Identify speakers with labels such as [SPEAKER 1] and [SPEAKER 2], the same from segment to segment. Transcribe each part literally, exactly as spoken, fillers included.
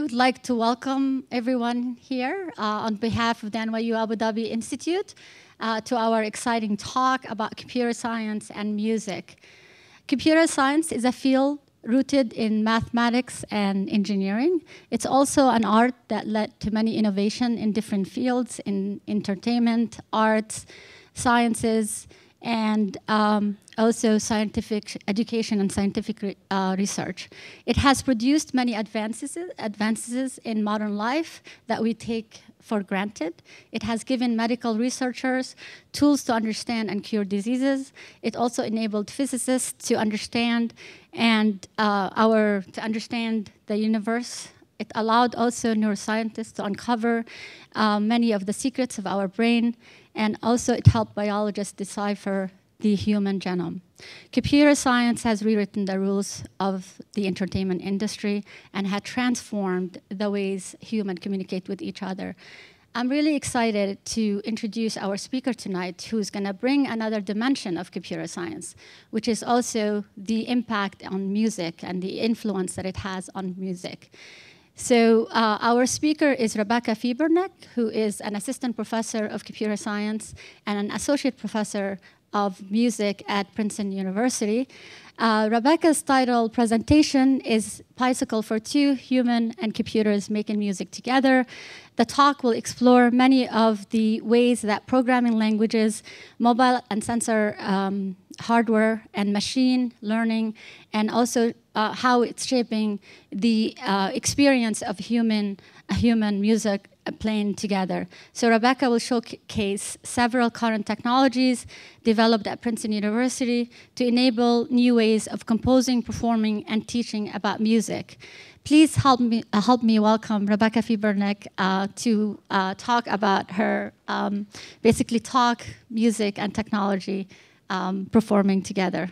[SPEAKER 1] would like to welcome everyone here uh, on behalf of the N Y U Abu Dhabi Institute uh, to our exciting talk about computer science and music. Computer science is a field rooted in mathematics and engineering. It's also an art that led to many innovation in different fields, in entertainment, arts, sciences, and um, also scientific education and scientific re uh, research. It has produced many advances, advances in modern life that we take for granted. It has given medical researchers tools to understand and cure diseases. It also enabled physicists to understand and uh, our to understand the universe. It allowed also neuroscientists to uncover uh, many of the secrets of our brain, and also it helped biologists decipher the human genome. Computer science has rewritten the rules of the entertainment industry and had transformed the ways humans communicate with each other. I'm really excited to introduce our speaker tonight, who's going to bring another dimension of computer science, which is also the impact on music and the influence that it has on music. So uh, our speaker is Rebecca Fiebrink, who is an assistant professor of computer science and an associate professor of music at Princeton University. Uh, Rebecca's title presentation is Bicycle for Two, Human and Computers Making Music Together. The talk will explore many of the ways that programming languages, mobile and sensor um, hardware and machine learning, and also uh, how it's shaping the uh, experience of human, human music playing together. So Rebecca will showcase several current technologies developed at Princeton University to enable new ways of composing, performing, and teaching about music. Please help me, uh, help me welcome Rebecca Fiebrink uh, to uh, talk about her, um, basically talk, music, and technology um, performing together.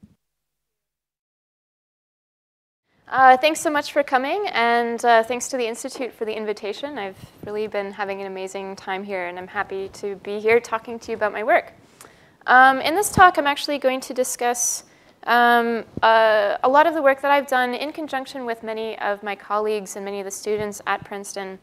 [SPEAKER 2] Uh, thanks so much for coming, and uh, thanks to the Institute for the invitation. I've really been having an amazing time here, and I'm happy to be here talking to you about my work. Um, in this talk, I'm actually going to discuss um, uh, a lot of the work that I've done in conjunction with many of my colleagues and many of the students at Princeton.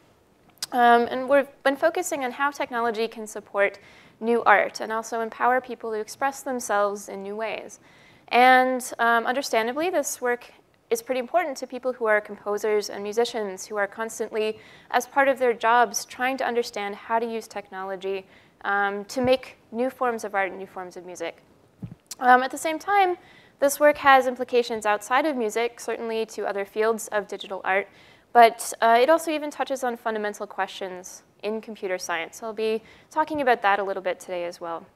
[SPEAKER 2] Um, and we've been focusing on how technology can support new art and also empower people to express themselves in new ways. And um, understandably, this work is pretty important to people who are composers and musicians who are constantly, as part of their jobs, trying to understand how to use technology um, to make new forms of art and new forms of music. Um, at the same time, this work has implications outside of music, certainly to other fields of digital art, but uh, it also even touches on fundamental questions in computer science. So I'll be talking about that a little bit today as well.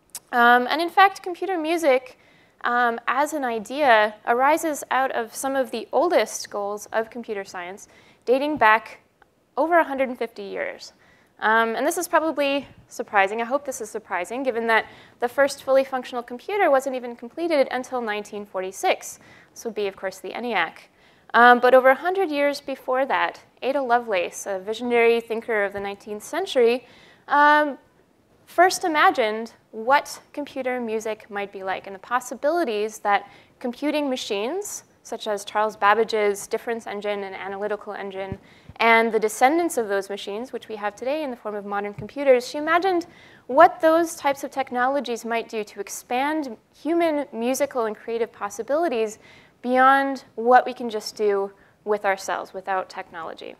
[SPEAKER 2] Um, and in fact, computer music Um, as an idea, arises out of some of the oldest goals of computer science, dating back over one hundred fifty years. Um, and this is probably surprising. I hope this is surprising, given that the first fully functional computer wasn't even completed until nineteen forty-six. This would be, of course, the ENIAC. Um, but over one hundred years before that, Ada Lovelace, a visionary thinker of the nineteenth century, um, first imagined what computer music might be like and the possibilities that computing machines, such as Charles Babbage's difference engine and analytical engine, and the descendants of those machines, which we have today in the form of modern computers, she imagined what those types of technologies might do to expand human musical and creative possibilities beyond what we can just do with ourselves without technology.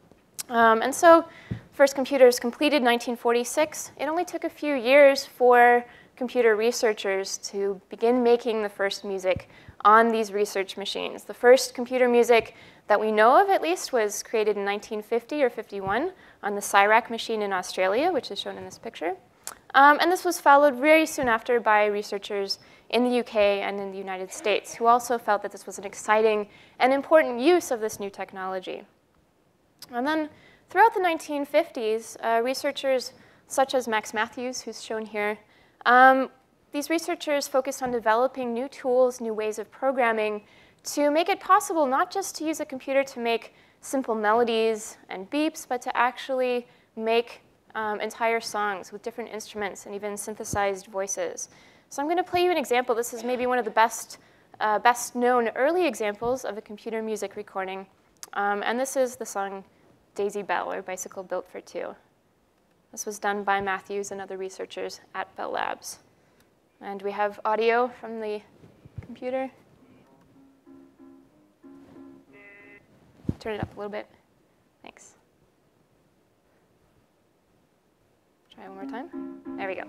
[SPEAKER 2] Um, and so, first computers completed nineteen forty-six. It only took a few years for computer researchers to begin making the first music on these research machines. The first computer music that we know of, at least, was created in nineteen fifty or fifty-one on the CIRAC machine in Australia, which is shown in this picture. Um, and this was followed very soon after by researchers in the U K and in the United States, who also felt that this was an exciting and important use of this new technology. And then throughout the nineteen fifties, uh, researchers such as Max Matthews, who's shown here, um, these researchers focused on developing new tools, new ways of programming to make it possible not just to use a computer to make simple melodies and beeps, but to actually make um, entire songs with different instruments and even synthesized voices. So I'm going to play you an example. This is maybe one of the best, uh, best known early examples of a computer music recording. Um, and this is the song Daisy Bell, or Bicycle Built for Two. This was done by Matthews and other researchers at Bell Labs. And we have audio from the computer. Turn it up a little bit. Thanks. Try one more time. There we go.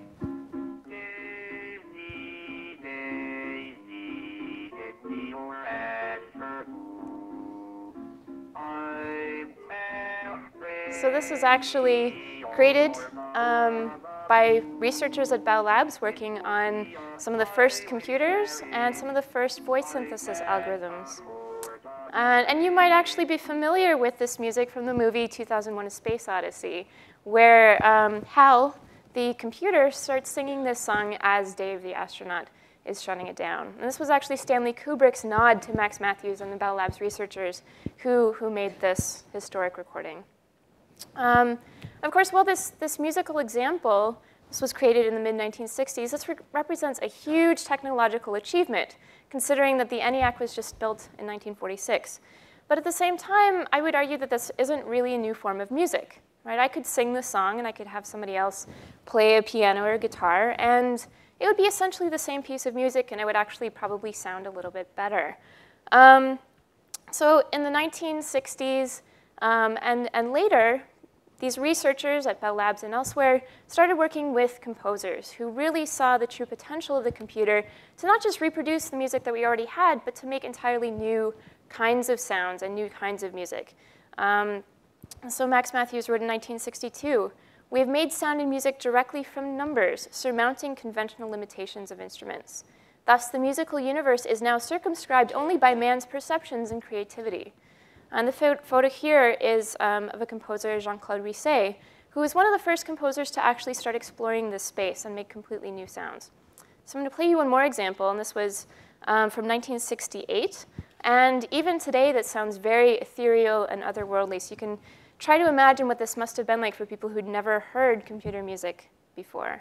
[SPEAKER 2] So this is actually created um, by researchers at Bell Labs working on some of the first computers and some of the first voice synthesis algorithms. And, and you might actually be familiar with this music from the movie two thousand one: A Space Odyssey, where um, Hal, the computer, starts singing this song as Dave, the astronaut, is shutting it down. And this was actually Stanley Kubrick's nod to Max Matthews and the Bell Labs researchers who, who made this historic recording. Um, of course, while this, this musical example, this was created in the mid nineteen sixties, this re represents a huge technological achievement, considering that the ENIAC was just built in nineteen forty-six. But at the same time, I would argue that this isn't really a new form of music. Right? I could sing this song, and I could have somebody else play a piano or a guitar, and it would be essentially the same piece of music, and it would actually probably sound a little bit better. Um, so in the nineteen sixties um, and, and later, these researchers at Bell Labs and elsewhere started working with composers who really saw the true potential of the computer to not just reproduce the music that we already had, but to make entirely new kinds of sounds and new kinds of music. Um, so Max Matthews wrote in nineteen sixty-two, "We have made sound and music directly from numbers, surmounting conventional limitations of instruments. Thus, the musical universe is now circumscribed only by man's perceptions and creativity." And the pho photo here is um, of a composer, Jean-Claude Risset, who was one of the first composers to actually start exploring this space and make completely new sounds. So I'm going to play you one more example, and this was um, from nineteen sixty-eight. And even today, that sounds very ethereal and otherworldly. So you can try to imagine what this must have been like for people who'd never heard computer music before.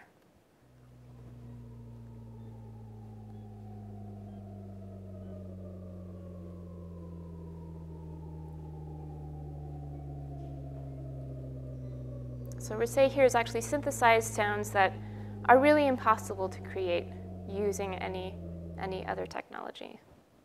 [SPEAKER 2] So Risset here has actually synthesized sounds that are really impossible to create using any, any other technology.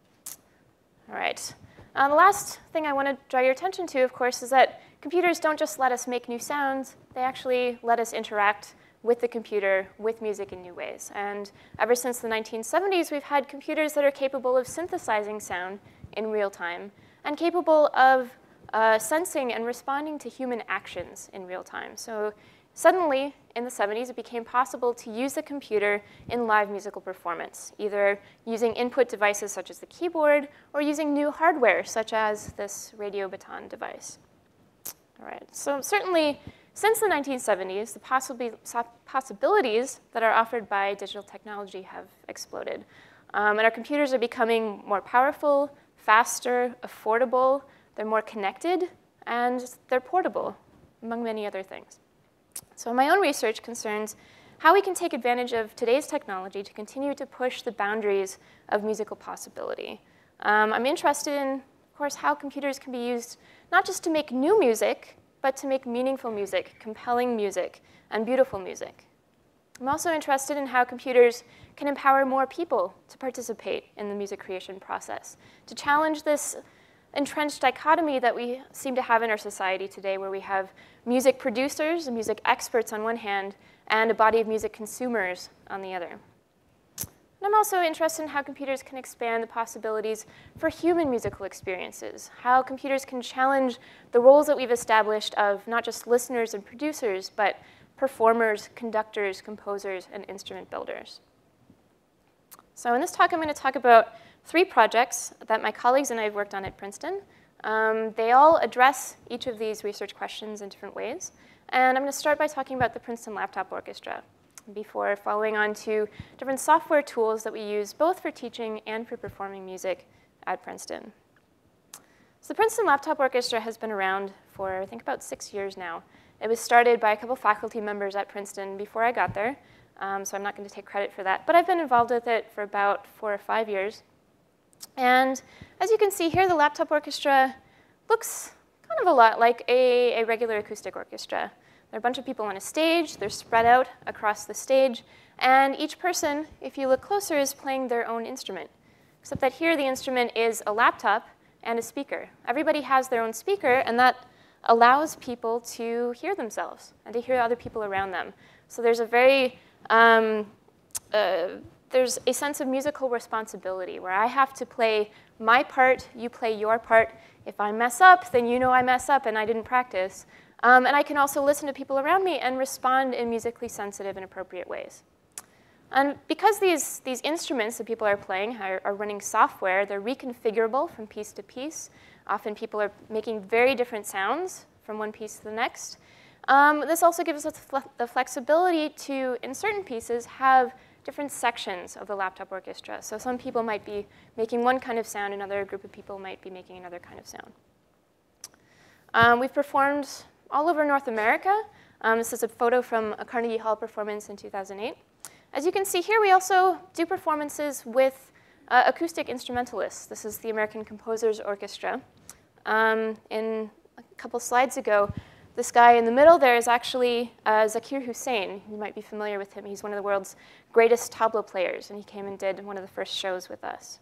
[SPEAKER 2] All right. Uh, the last thing I want to draw your attention to, of course, is that computers don't just let us make new sounds. They actually let us interact with the computer, with music in new ways. And ever since the nineteen seventies, we've had computers that are capable of synthesizing sound in real time and capable of Uh, sensing and responding to human actions in real time. So suddenly, in the seventies, it became possible to use the computer in live musical performance, either using input devices such as the keyboard or using new hardware, such as this radio baton device. All right, so certainly, since the nineteen seventies, the possibly, possibilities that are offered by digital technology have exploded. Um, and our computers are becoming more powerful, faster, affordable. They're more connected, and they're portable, among many other things. So my own research concerns how we can take advantage of today's technology to continue to push the boundaries of musical possibility. Um, I'm interested in, of course, how computers can be used not just to make new music, but to make meaningful music, compelling music, and beautiful music. I'm also interested in how computers can empower more people to participate in the music creation process, to challenge this entrenched dichotomy that we seem to have in our society today, where we have music producers and music experts on one hand, and a body of music consumers on the other. And I'm also interested in how computers can expand the possibilities for human musical experiences, how computers can challenge the roles that we've established of not just listeners and producers, but performers, conductors, composers, and instrument builders. So in this talk, I'm going to talk about three projects that my colleagues and I have worked on at Princeton. Um, they all address each of these research questions in different ways. And I'm going to start by talking about the Princeton Laptop Orchestra before following on to different software tools that we use both for teaching and for performing music at Princeton. So the Princeton Laptop Orchestra has been around for, I think, about six years now. It was started by a couple faculty members at Princeton before I got there, um, so I'm not going to take credit for that. But I've been involved with it for about four or five years. And as you can see here, the Laptop Orchestra looks kind of a lot like a, a regular acoustic orchestra. There are a bunch of people on a stage. They're spread out across the stage. And each person, if you look closer, is playing their own instrument. Except that here the instrument is a laptop and a speaker. Everybody has their own speaker, and that allows people to hear themselves and to hear other people around them. So there's a very, um, uh, there's a sense of musical responsibility where I have to play my part, you play your part. If I mess up, then you know I mess up and I didn't practice. Um, and I can also listen to people around me and respond in musically sensitive and appropriate ways. And because these, these instruments that people are playing are, are running software, they're reconfigurable from piece to piece. Often people are making very different sounds from one piece to the next. Um, this also gives us the flexibility to, in certain pieces, have different sections of the laptop orchestra. So some people might be making one kind of sound, another group of people might be making another kind of sound. Um, we've performed all over North America. Um, this is a photo from a Carnegie Hall performance in two thousand eight. As you can see here, we also do performances with uh, acoustic instrumentalists. This is the American Composers Orchestra. Um, in a couple slides ago, this guy in the middle there is actually uh, Zakir Hussain. You might be familiar with him. He's one of the world's greatest tabla players, and he came and did one of the first shows with us.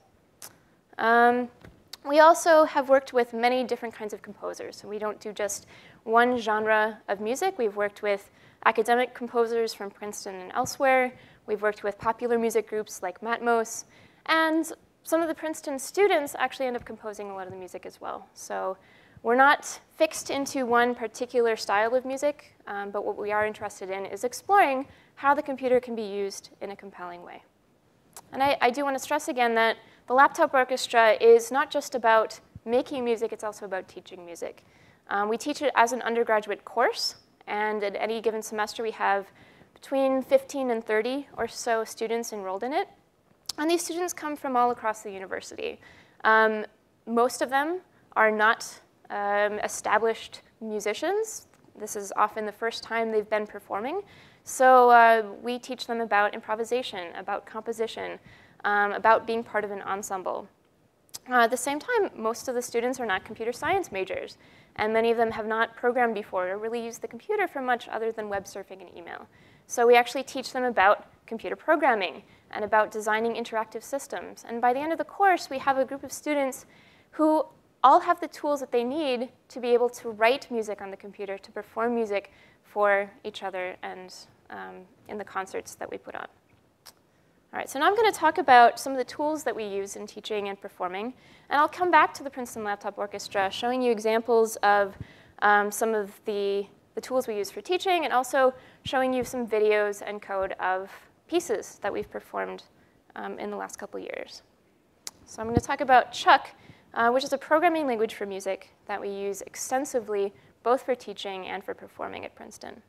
[SPEAKER 2] Um, we also have worked with many different kinds of composers. So we don't do just one genre of music. We've worked with academic composers from Princeton and elsewhere. We've worked with popular music groups like Matmos. And some of the Princeton students actually end up composing a lot of the music as well. So we're not fixed into one particular style of music, um, but what we are interested in is exploring how the computer can be used in a compelling way. And I, I do want to stress again that the laptop orchestra is not just about making music, it's also about teaching music. Um, we teach it as an undergraduate course, and at any given semester we have between fifteen and thirty or so students enrolled in it. And these students come from all across the university. Um, most of them are not um, established musicians. This is often the first time they've been performing. So uh, we teach them about improvisation, about composition, um, about being part of an ensemble. Uh, at the same time, most of the students are not computer science majors, and many of them have not programmed before or really used the computer for much other than web surfing and email. So we actually teach them about computer programming and about designing interactive systems. And by the end of the course, we have a group of students who all have the tools that they need to be able to write music on the computer, to perform music for each other and um, in the concerts that we put on. All right, so now I'm going to talk about some of the tools that we use in teaching and performing. And I'll come back to the Princeton Laptop Orchestra, showing you examples of um, some of the, the tools we use for teaching, and also showing you some videos and code of pieces that we've performed um, in the last couple years. So I'm going to talk about Chuck, uh, which is a programming language for music that we use extensively, both for teaching and for performing at Princeton.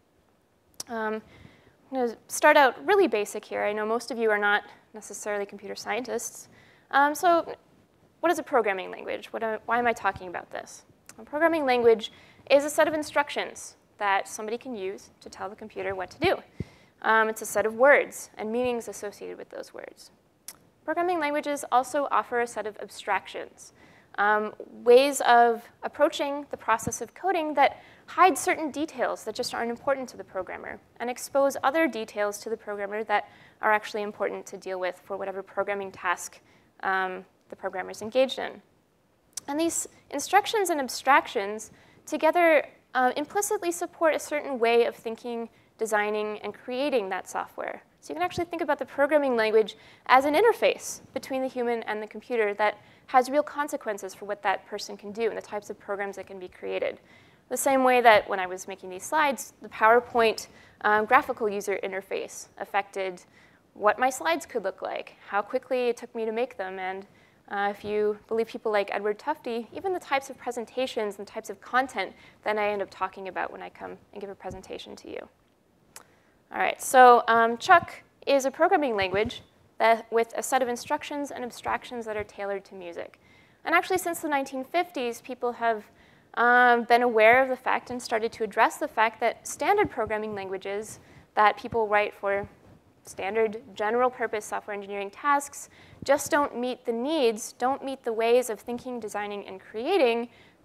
[SPEAKER 2] Um, I'm going to start out really basic here. I know most of you are not necessarily computer scientists. Um, so what is a programming language? What are, why am I talking about this? A programming language is a set of instructions that somebody can use to tell the computer what to do. Um, it's a set of words and meanings associated with those words. Programming languages also offer a set of abstractions, um, ways of approaching the process of coding that hide certain details that just aren't important to the programmer and expose other details to the programmer that are actually important to deal with for whatever programming task um, the programmer is engaged in. And these instructions and abstractions together uh, implicitly support a certain way of thinking, designing, and creating that software. So you can actually think about the programming language as an interface between the human and the computer that has real consequences for what that person can do and the types of programs that can be created. The same way that when I was making these slides, the PowerPoint um, graphical user interface affected what my slides could look like, how quickly it took me to make them, and uh, if you believe people like Edward Tufte, even the types of presentations and types of content that I end up talking about when I come and give a presentation to you. All right, so um, Chuck is a programming language that, with a set of instructions and abstractions that are tailored to music. And actually, since the nineteen fifties, people have um, been aware of the fact and started to address the fact that standard programming languages that people write for standard general-purpose software engineering tasks just don't meet the needs, don't meet the ways of thinking, designing, and creating that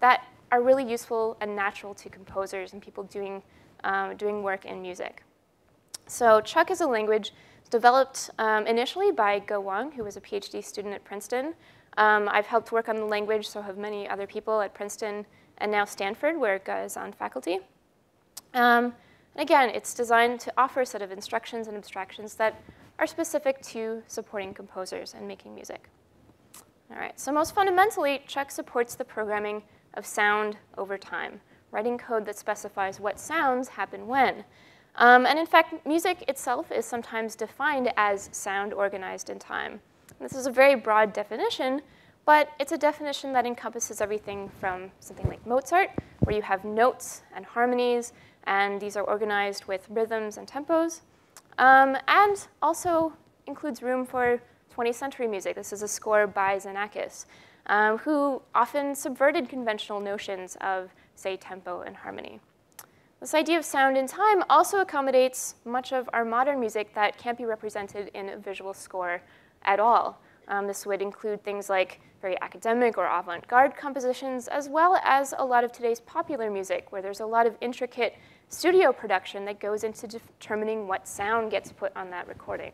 [SPEAKER 2] are really useful and natural to composers and people doing, um, doing work in music. So Chuck is a language developed um, initially by Go Wang, who was a PhD student at Princeton. Um, I've helped work on the language, so have many other people at Princeton and now Stanford, where Ge is on faculty. Um, and again, it's designed to offer a set of instructions and abstractions that are specific to supporting composers and making music. All right, so most fundamentally, Chuck supports the programming of sound over time, writing code that specifies what sounds happen when. Um, and in fact, music itself is sometimes defined as sound organized in time. This is a very broad definition, but it's a definition that encompasses everything from something like Mozart, where you have notes and harmonies, and these are organized with rhythms and tempos, um, and also includes room for twentieth century music. This is a score by Xenakis, um, who often subverted conventional notions of, say, tempo and harmony. This idea of sound in time also accommodates much of our modern music that can't be represented in a visual score at all. Um, this would include things like very academic or avant-garde compositions, as well as a lot of today's popular music, where there's a lot of intricate studio production that goes into determining what sound gets put on that recording.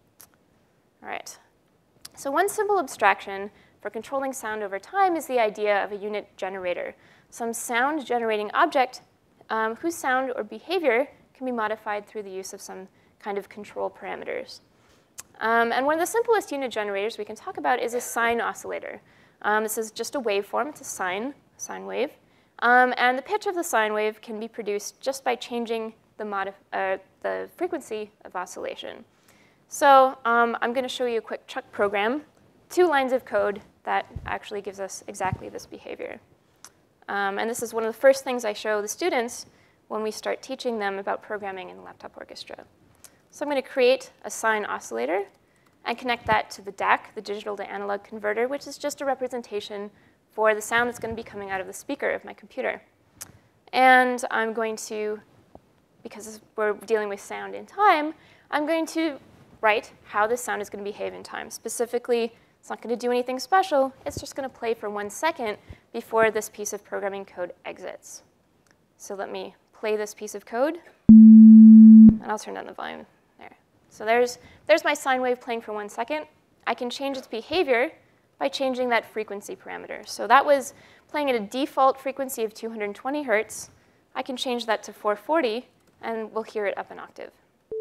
[SPEAKER 2] All right. So one simple abstraction for controlling sound over time is the idea of a unit generator, some sound-generating object um, whose sound or behavior can be modified through the use of some kind of control parameters. Um, and one of the simplest unit generators we can talk about is a sine oscillator. Um, this is just a waveform. It's a sine, sine wave. Um, and the pitch of the sine wave can be produced just by changing the, modif uh, the frequency of oscillation. So um, I'm going to show you a quick Chuck program, two lines of code that actually gives us exactly this behavior. Um, and this is one of the first things I show the students when we start teaching them about programming in the laptop orchestra. So I'm going to create a sine oscillator and connect that to the D A C, the digital to analog converter, which is just a representation for the sound that's going to be coming out of the speaker of my computer. And I'm going to, because we're dealing with sound in time, I'm going to write how this sound is going to behave in time. Specifically, it's not going to do anything special. It's just going to play for one second before this piece of programming code exits. So let me play this piece of code, and I'll turn down the volume. There. So there's, there's my sine wave playing for one second. I can change its behavior by changing that frequency parameter. So that was playing at a default frequency of two hundred twenty hertz. I can change that to four forty, and we'll hear it up an octave.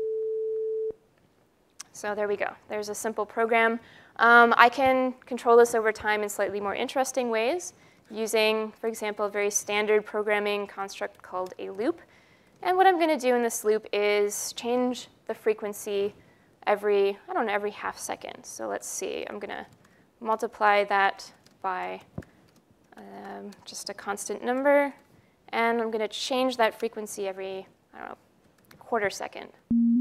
[SPEAKER 2] So there we go. There's a simple program. Um, I can control this over time in slightly more interesting ways using, for example, a very standard programming construct called a loop. And what I'm going to do in this loop is change the frequency every, I don't know, every half second. So let's see. I'm going to multiply that by um, just a constant number. And I'm going to change that frequency every, I don't know, quarter second.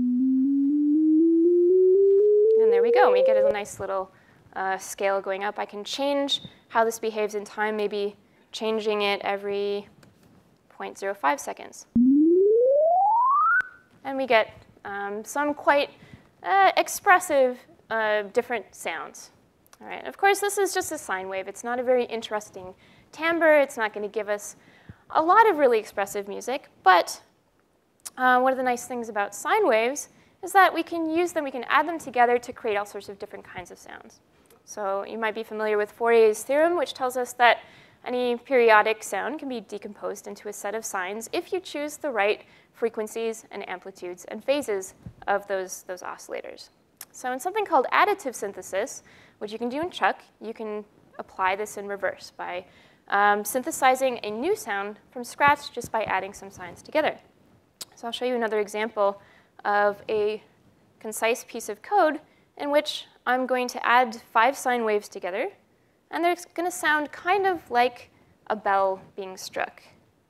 [SPEAKER 2] And there we go. We get a nice little uh, scale going up. I can change how this behaves in time, maybe changing it every zero point zero five seconds. And we get um, some quite uh, expressive uh, different sounds. All right. Of course, this is just a sine wave. It's not a very interesting timbre. It's not going to give us a lot of really expressive music. But uh, one of the nice things about sine waves is that we can use them, we can add them together to create all sorts of different kinds of sounds. So you might be familiar with Fourier's theorem, which tells us that any periodic sound can be decomposed into a set of sines if you choose the right frequencies and amplitudes and phases of those, those oscillators. So in something called additive synthesis, which you can do in Chuck, you can apply this in reverse by um, synthesizing a new sound from scratch just by adding some sines together. So I'll show you another example of a concise piece of code in which I'm going to add five sine waves together, and they're going to sound kind of like a bell being struck.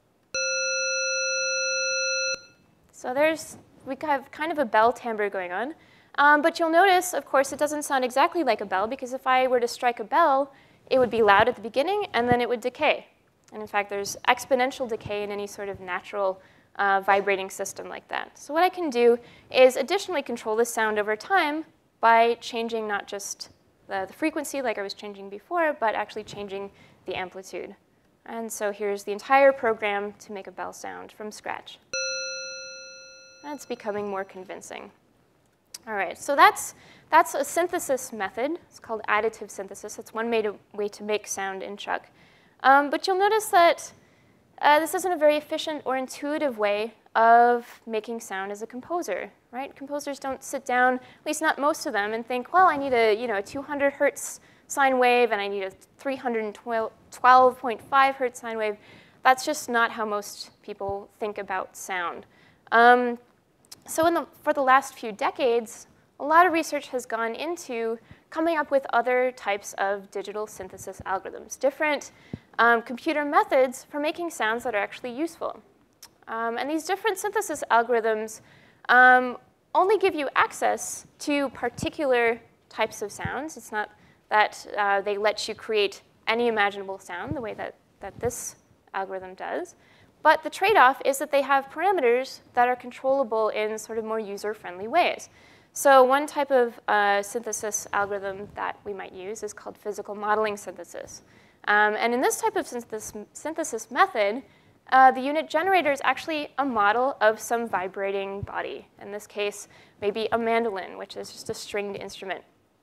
[SPEAKER 2] So there's, we have kind of a bell timbre going on. Um, but you'll notice, of course, it doesn't sound exactly like a bell, because if I were to strike a bell, it would be loud at the beginning, and then it would decay. And in fact, there's exponential decay in any sort of natural Uh, vibrating system like that. So what I can do is additionally control the sound over time by changing not just the, the frequency like I was changing before, but actually changing the amplitude. And so here's the entire program to make a bell sound from scratch. And it's becoming more convincing. All right, so that's, that's a synthesis method. It's called additive synthesis. That's one way to, way to make sound in Chuck. Um, but you'll notice that uh, this isn't a very efficient or intuitive way of making sound as a composer, right? Composers don't sit down, at least not most of them, and think, well, I need a, you know, a two hundred hertz sine wave, and I need a three hundred twelve point five hertz sine wave. That's just not how most people think about sound. Um, so in the, for the last few decades, a lot of research has gone into coming up with other types of digital synthesis algorithms, different um, computer methods for making sounds that are actually useful. Um, and these different synthesis algorithms um, only give you access to particular types of sounds. It's not that uh, they let you create any imaginable sound the way that, that this algorithm does. But the trade-off is that they have parameters that are controllable in sort of more user-friendly ways. So one type of uh, synthesis algorithm that we might use is called physical modeling synthesis. Um, and in this type of synthesis, synthesis method, uh, the unit generator is actually a model of some vibrating body. In this case, maybe a mandolin, which is just a stringed instrument.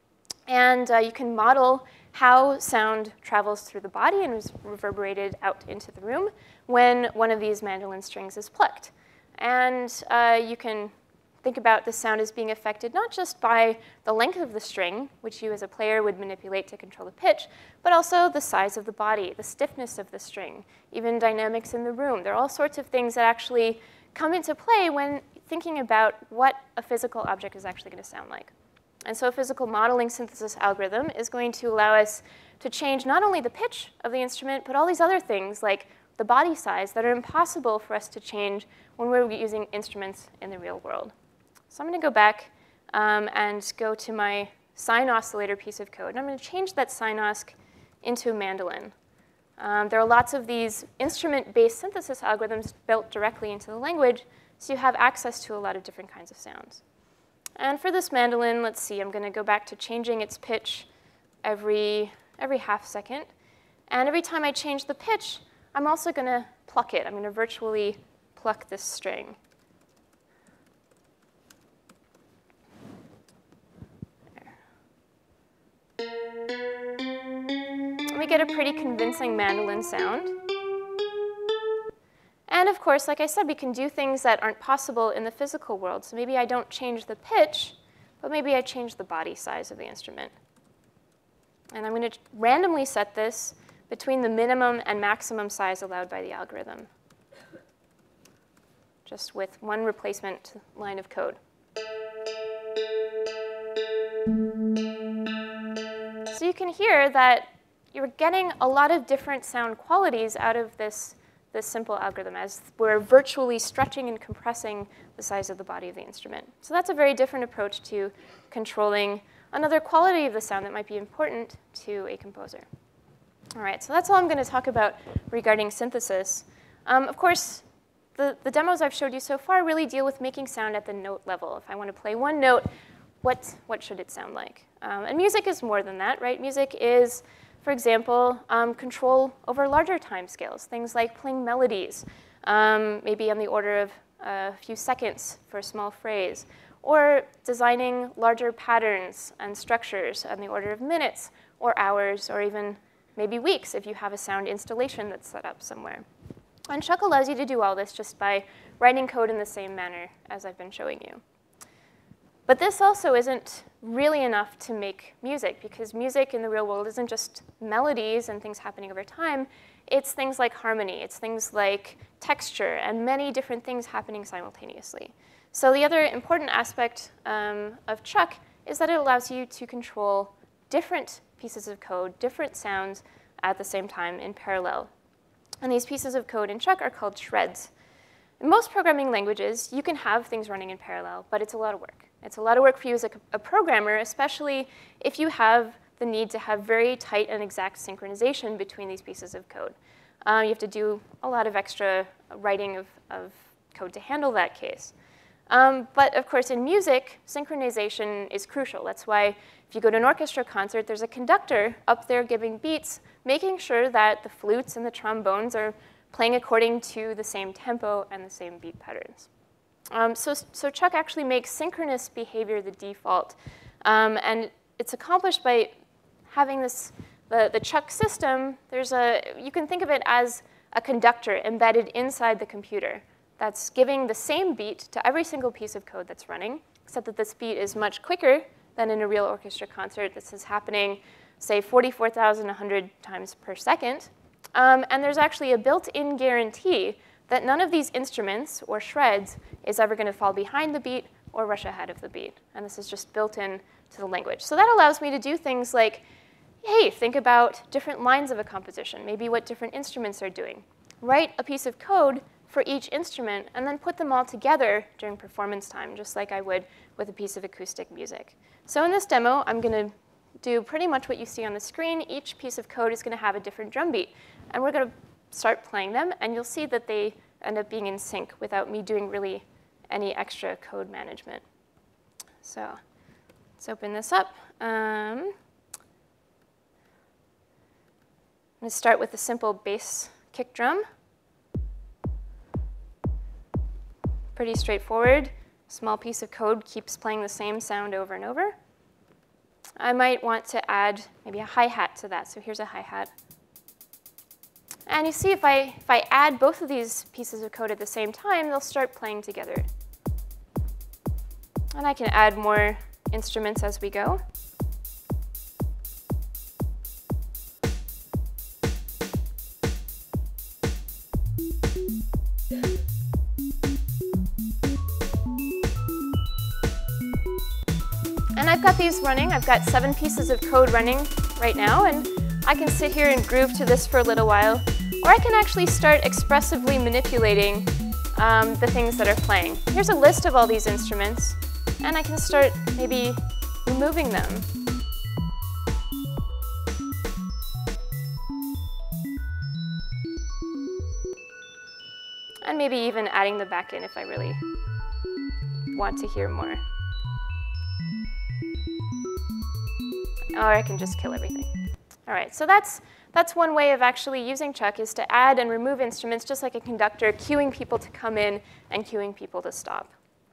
[SPEAKER 2] And uh, you can model how sound travels through the body and is reverberated out into the room when one of these mandolin strings is plucked. And uh, you can think about the sound as being affected not just by the length of the string, which you as a player would manipulate to control the pitch, but also the size of the body, the stiffness of the string, even dynamics in the room. There are all sorts of things that actually come into play when thinking about what a physical object is actually going to sound like. And so a physical modeling synthesis algorithm is going to allow us to change not only the pitch of the instrument, but all these other things like the body size that are impossible for us to change when we're using instruments in the real world. So I'm going to go back um, and go to my sine oscillator piece of code. And I'm going to change that sine osc into a mandolin. Um, there are lots of these instrument-based synthesis algorithms built directly into the language, so you have access to a lot of different kinds of sounds. And for this mandolin, let's see, I'm going to go back to changing its pitch every, every half second. And every time I change the pitch, I'm also going to pluck it. I'm going to virtually pluck this string. And we get a pretty convincing mandolin sound. And of course, like I said, we can do things that aren't possible in the physical world. So maybe I don't change the pitch, but maybe I change the body size of the instrument. And I'm going to randomly set this between the minimum and maximum size allowed by the algorithm, just with one replacement line of code. So you can hear that you're getting a lot of different sound qualities out of this this simple algorithm as we're virtually stretching and compressing the size of the body of the instrument. So that's a very different approach to controlling another quality of the sound that might be important to a composer. All right, so that's all I'm going to talk about regarding synthesis. Um, of course, the, the demos I've showed you so far really deal with making sound at the note level. If I want to play one note, what, what should it sound like? Um, and music is more than that, right? Music is, for example, um, control over larger time scales, things like playing melodies, um, maybe on the order of a few seconds for a small phrase, or designing larger patterns and structures on the order of minutes or hours or even maybe weeks if you have a sound installation that's set up somewhere. And Chuck allows you to do all this just by writing code in the same manner as I've been showing you. But this also isn't really enough to make music, because music in the real world isn't just melodies and things happening over time. It's things like harmony. It's things like texture and many different things happening simultaneously. So the other important aspect um, of Chuck is that it allows you to control different pieces of code, different sounds at the same time in parallel. And these pieces of code in Chuck are called shreds. In most programming languages, you can have things running in parallel, but it's a lot of work. It's a lot of work for you as a, a programmer, especially if you have the need to have very tight and exact synchronization between these pieces of code. Uh, you have to do a lot of extra writing of, of code to handle that case. Um, but of course, in music, synchronization is crucial. That's why if you go to an orchestra concert, there's a conductor up there giving beats, making sure that the flutes and the trombones are playing according to the same tempo and the same beat patterns. Um, so, so Chuck actually makes synchronous behavior the default. Um, and it's accomplished by having this, the, the Chuck system. There's a, you can think of it as a conductor embedded inside the computer that's giving the same beat to every single piece of code that's running, except that this beat is much quicker than in a real orchestra concert. This is happening, say, forty-four thousand one hundred times per second. Um, and there's actually a built-in guarantee that none of these instruments or shreds is ever going to fall behind the beat or rush ahead of the beat. And this is just built in to the language. So that allows me to do things like, hey, think about different lines of a composition, maybe what different instruments are doing. Write a piece of code for each instrument, and then put them all together during performance time, just like I would with a piece of acoustic music. So in this demo, I'm going to do pretty much what you see on the screen. Each piece of code is going to have a different drum beat. And we're going to start playing them, and you'll see that they end up being in sync without me doing really any extra code management. So let's open this up. Um, I'm going to start with a simple bass kick drum. Pretty straightforward. Small piece of code keeps playing the same sound over and over. I might want to add maybe a hi-hat to that. So here's a hi-hat. And you see if I, if I add both of these pieces of code at the same time, they'll start playing together. And I can add more instruments as we go. And I've got these running. I've got seven pieces of code running right now, and I can sit here and groove to this for a little while, or I can actually start expressively manipulating um, the things that are playing. Here's a list of all these instruments, and I can start maybe removing them. And maybe even adding the back in if I really want to hear more. Or I can just kill everything. All right, so that's, that's one way of actually using Chuck, is to add and remove instruments just like a conductor, cueing people to come in and cueing people to stop.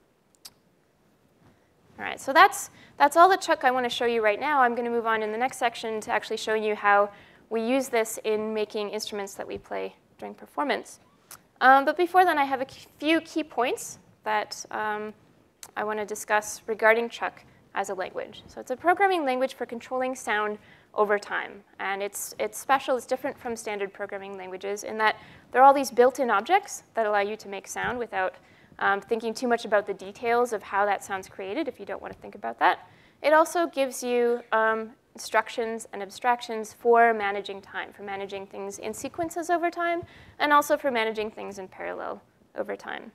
[SPEAKER 2] All right, so that's, that's all the Chuck I want to show you right now. I'm going to move on in the next section to actually show you how we use this in making instruments that we play during performance. Um, but before then, I have a few key points that um, I want to discuss regarding Chuck as a language. So it's a programming language for controlling sound over time. And it's, it's special, it's different from standard programming languages in that there are all these built-in objects that allow you to make sound without um, thinking too much about the details of how that sound's created if you don't want to think about that. It also gives you um, instructions and abstractions for managing time, for managing things in sequences over time, and also for managing things in parallel over time.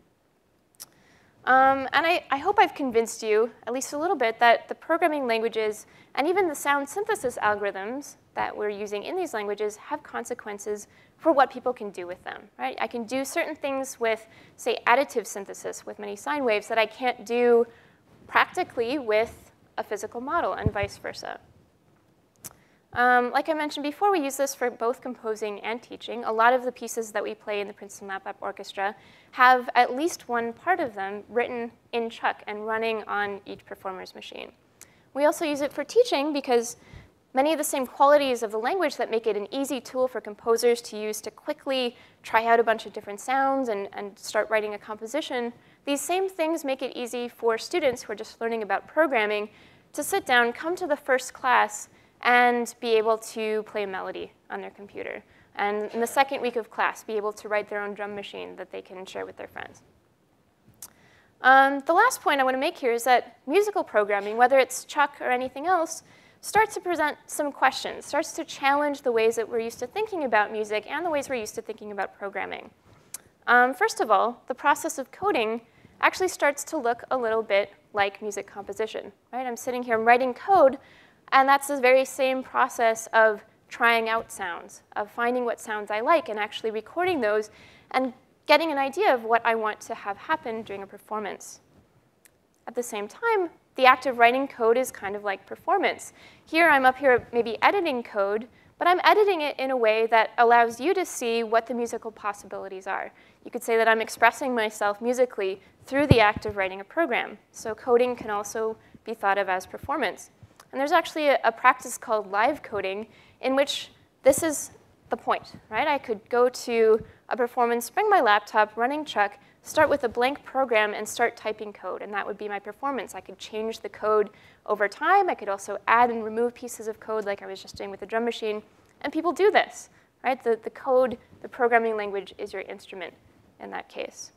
[SPEAKER 2] Um, and I, I hope I've convinced you, at least a little bit, that the programming languages and even the sound synthesis algorithms that we're using in these languages have consequences for what people can do with them, right? I can do certain things with, say, additive synthesis with many sine waves that I can't do practically with a physical model, and vice versa. Um, like I mentioned before, we use this for both composing and teaching. A lot of the pieces that we play in the Princeton Lab App Orchestra have at least one part of them written in Chuck and running on each performer's machine. We also use it for teaching because many of the same qualities of the language that make it an easy tool for composers to use to quickly try out a bunch of different sounds and, and start writing a composition, these same things make it easy for students who are just learning about programming to sit down, come to the first class, and be able to play a melody on their computer. And in the second week of class, be able to write their own drum machine that they can share with their friends. Um, the last point I want to make here is that musical programming, whether it's Chuck or anything else, starts to present some questions, starts to challenge the ways that we're used to thinking about music and the ways we're used to thinking about programming. Um, first of all, the process of coding actually starts to look a little bit like music composition, right? I'm sitting here, I'm writing code, and that's the very same process of trying out sounds, of finding what sounds I like and actually recording those and getting an idea of what I want to have happen during a performance. at the same time, the act of writing code is kind of like performance. Here, I'm up here maybe editing code, but I'm editing it in a way that allows you to see what the musical possibilities are. You could say that I'm expressing myself musically through the act of writing a program. So coding can also be thought of as performance. And there's actually a, a practice called live coding in which this is the point, right? I could go to a performance, bring my laptop, running Chuck, start with a blank program, and start typing code. And that would be my performance. I could change the code over time. I could also add and remove pieces of code like I was just doing with the drum machine. And people do this, right? The, the code, the programming language is your instrument in that case.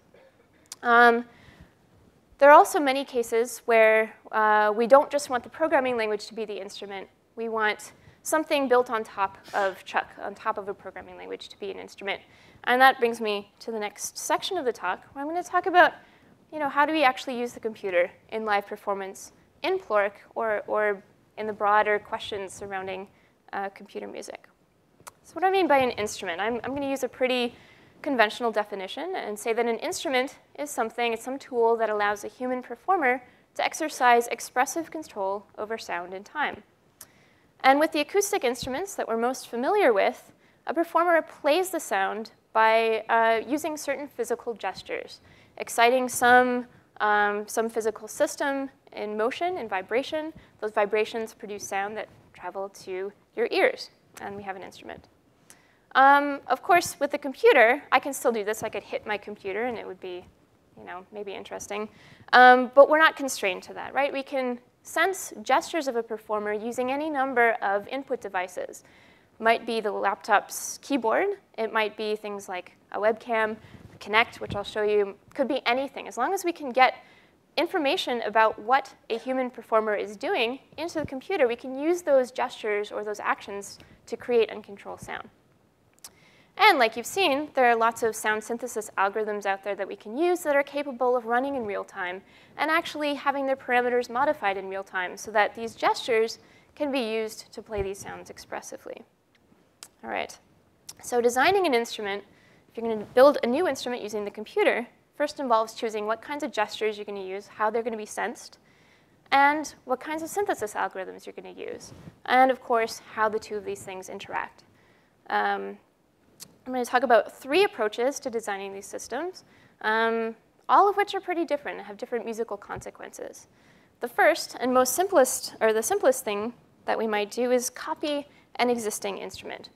[SPEAKER 2] Um, there are also many cases where uh, we don't just want the programming language to be the instrument. We want something built on top of Chuck, on top of a programming language to be an instrument. And that brings me to the next section of the talk, where I'm going to talk about, you know, how do we actually use the computer in live performance in Pluric, or, or in the broader questions surrounding uh, computer music. So what do I mean by an instrument? I'm, I'm going to use a pretty conventional definition and say that an instrument is something, it's some tool that allows a human performer to exercise expressive control over sound and time. And with the acoustic instruments that we're most familiar with, a performer plays the sound by uh, using certain physical gestures, exciting some, um, some physical system in motion, in vibration. Those vibrations produce sound that travel to your ears, and we have an instrument. Um, of course, with the computer, I can still do this. I could hit my computer, and it would be, you know, maybe interesting. Um, but we're not constrained to that, right? We can sense gestures of a performer using any number of input devices. It might be the laptop's keyboard. It might be things like a webcam, Kinect, which I'll show you. It could be anything. As long as we can get information about what a human performer is doing into the computer, we can use those gestures or those actions to create and control sound. And like you've seen, there are lots of sound synthesis algorithms out there that we can use that are capable of running in real time and actually having their parameters modified in real time so that these gestures can be used to play these sounds expressively. All right, so designing an instrument, if you're going to build a new instrument using the computer, first involves choosing what kinds of gestures you're going to use, how they're going to be sensed, and what kinds of synthesis algorithms you're going to use, and of course, how the two of these things interact. Um, I'm going to talk about three approaches to designing these systems, um, all of which are pretty different and have different musical consequences. The first and most simplest, or the simplest thing that we might do is copy an existing instrument.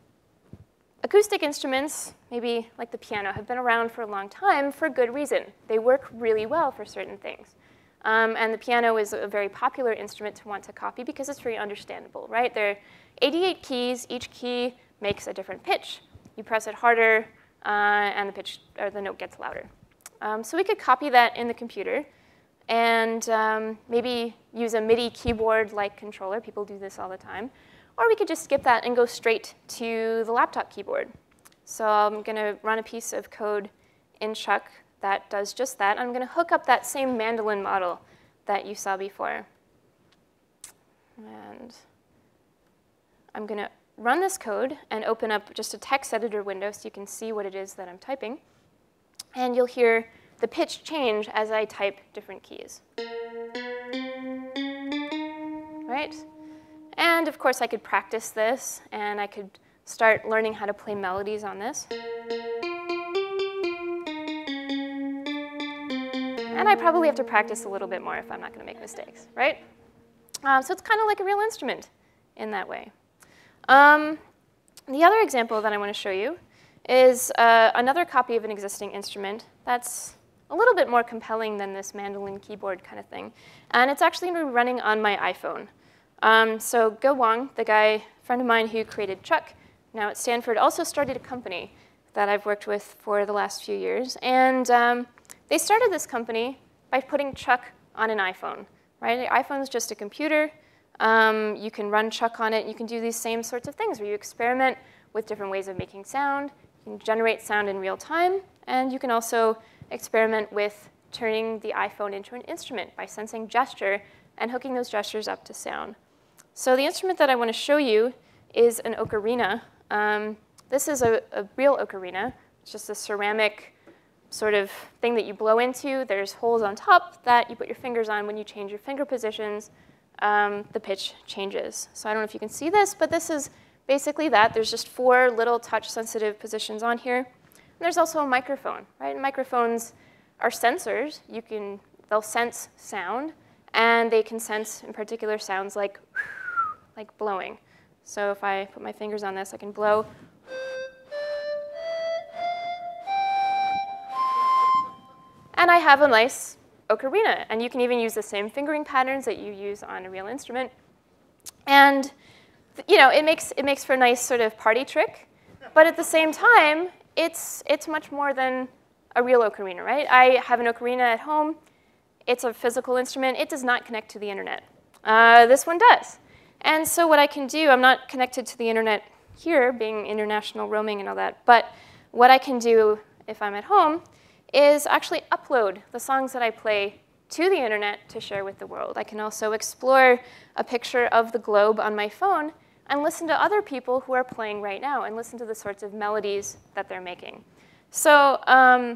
[SPEAKER 2] Acoustic instruments, maybe like the piano, have been around for a long time for good reason. They work really well for certain things. Um, and the piano is a very popular instrument to want to copy because it's very understandable, right? There are eighty-eight keys. Each key makes a different pitch. You press it harder, uh, and the pitch or the note gets louder. Um, so we could copy that in the computer and um, maybe use a MIDI keyboard-like controller. People do this all the time. Or we could just skip that and go straight to the laptop keyboard. So I'm going to run a piece of code in Chuck that does just that. I'm going to hook up that same mandolin model that you saw before. And I'm going to run this code and open up just a text editor window so you can see what it is that I'm typing. And you'll hear the pitch change as I type different keys. Right? And of course, I could practice this, and I could start learning how to play melodies on this. And I probably have to practice a little bit more if I'm not going to make mistakes, right? Um, so it's kind of like a real instrument in that way. Um, the other example that I want to show you is uh, another copy of an existing instrument that's a little bit more compelling than this mandolin keyboard kind of thing. And it's actually going to be running on my iPhone. Um, so Go Wang, the guy, friend of mine who created Chuck, now at Stanford, also started a company that I've worked with for the last few years. And um, they started this company by putting Chuck on an iPhone, right? The iPhone's just a computer. Um, you can run Chuck on it. You can do these same sorts of things where you experiment with different ways of making sound. You can generate sound in real time. And you can also experiment with turning the iPhone into an instrument by sensing gesture and hooking those gestures up to sound. So the instrument that I want to show you is an ocarina. Um, this is a, a real ocarina. It's just a ceramic sort of thing that you blow into. There's holes on top that you put your fingers on. When you change your finger positions, um, the pitch changes. So I don't know if you can see this, but this is basically that. There's just four little touch-sensitive positions on here. And there's also a microphone, right? And microphones are sensors. You can, they'll sense sound, and they can sense, in particular, sounds like, like blowing. So if I put my fingers on this, I can blow. And I have a nice ocarina. And you can even use the same fingering patterns that you use on a real instrument. And you know, it makes, it makes for a nice sort of party trick. But at the same time, it's, it's much more than a real ocarina, right? I have an ocarina at home. It's a physical instrument. It does not connect to the internet. Uh, this one does. And so what I can do, I'm not connected to the internet here, being international roaming and all that. But what I can do if I'm at home is actually upload the songs that I play to the internet to share with the world. I can also explore a picture of the globe on my phone and listen to other people who are playing right now and listen to the sorts of melodies that they're making. So um,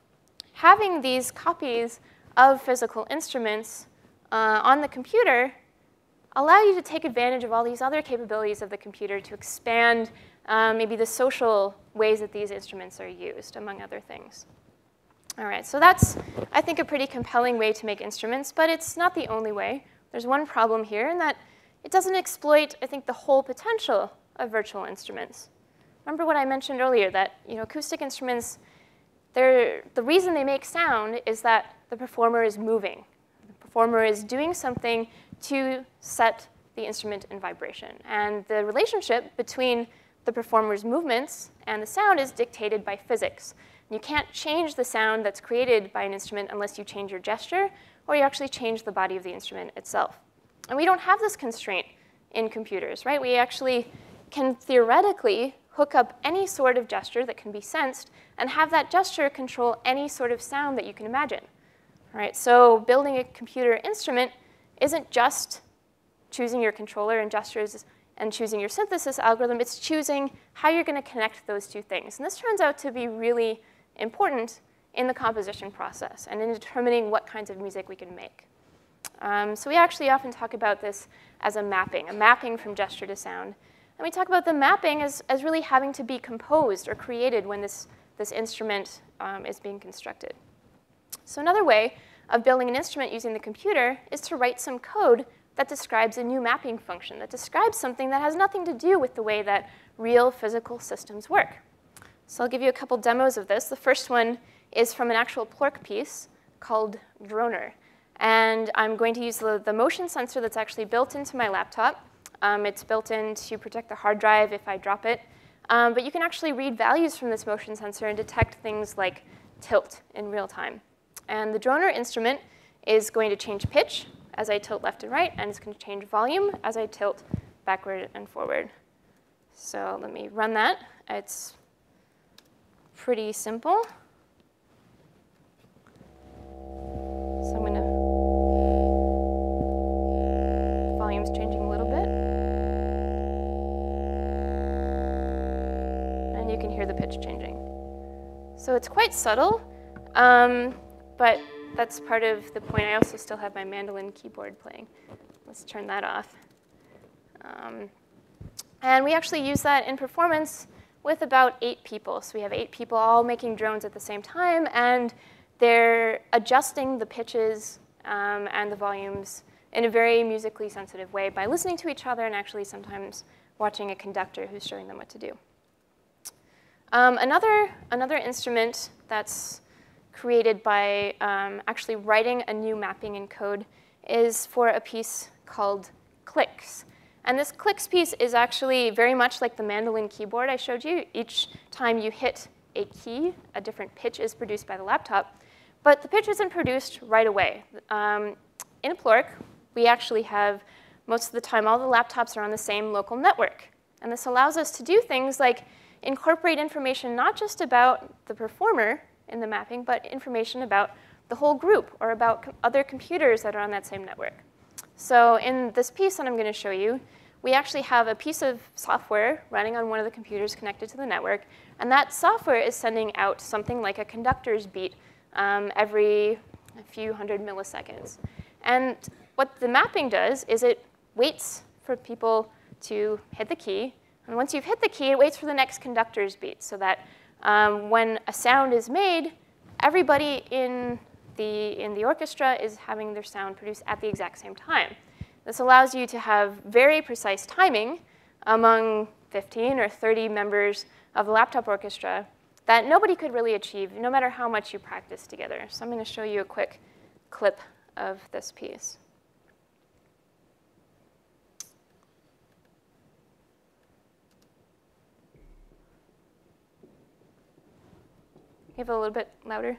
[SPEAKER 2] having these copies of physical instruments uh, on the computer allow you to take advantage of all these other capabilities of the computer to expand uh, maybe the social ways that these instruments are used, among other things. All right, so that's, I think, a pretty compelling way to make instruments, but it's not the only way. There's one problem here, in that it doesn't exploit, I think, the whole potential of virtual instruments. Remember what I mentioned earlier, that you know, acoustic instruments, they're, the reason they make sound is that the performer is moving. The performer is doing something to set the instrument in vibration. And the relationship between the performer's movements and the sound is dictated by physics. You can't change the sound that's created by an instrument unless you change your gesture or you actually change the body of the instrument itself. And we don't have this constraint in computers, right? We actually can theoretically hook up any sort of gesture that can be sensed and have that gesture control any sort of sound that you can imagine. All right, so building a computer instrument isn't just choosing your controller and gestures and choosing your synthesis algorithm. It's choosing how you're going to connect those two things. And this turns out to be really important in the composition process and in determining what kinds of music we can make. Um, so we actually often talk about this as a mapping, a mapping from gesture to sound. And we talk about the mapping as, as really having to be composed or created when this, this instrument um, is being constructed. So another way of building an instrument using the computer is to write some code that describes a new mapping function, that describes something that has nothing to do with the way that real physical systems work. So I'll give you a couple demos of this. The first one is from an actual Plork piece called Droner. And I'm going to use the, the motion sensor that's actually built into my laptop. Um, it's built in to protect the hard drive if I drop it. Um, but you can actually read values from this motion sensor and detect things like tilt in real time. And the Droner instrument is going to change pitch as I tilt left and right, and it's going to change volume as I tilt backward and forward. So let me run that. It's pretty simple. So I'm going to, volume's changing a little bit. And you can hear the pitch changing. So it's quite subtle, um, but that's part of the point. I also still have my mandolin keyboard playing. Let's turn that off. Um, and we actually use that in performance with about eight people. So we have eight people all making drones at the same time, and they're adjusting the pitches um, and the volumes in a very musically sensitive way by listening to each other and actually sometimes watching a conductor who's showing them what to do. Um, another, another instrument that's created by um, actually writing a new mapping in code is for a piece called clicks. And this clicks piece is actually very much like the mandolin keyboard I showed you. Each time you hit a key, a different pitch is produced by the laptop. But the pitch isn't produced right away. Um, in a Plork, we actually have, most of the time, all the laptops are on the same local network. And this allows us to do things like incorporate information not just about the performer in the mapping, but information about the whole group or about com other computers that are on that same network. So in this piece that I'm going to show you, we actually have a piece of software running on one of the computers connected to the network, And that software is sending out something like a conductor's beat um, every a few hundred milliseconds. And what the mapping does is it waits for people to hit the key. And once you've hit the key, it waits for the next conductor's beat so that um, when a sound is made, everybody in the, in the orchestra is having their sound produced at the exact same time. This allows you to have very precise timing among fifteen or thirty members of the laptop orchestra that nobody could really achieve, no matter how much you practice together. So I'm going to show you a quick clip of this piece. Give it a little bit louder.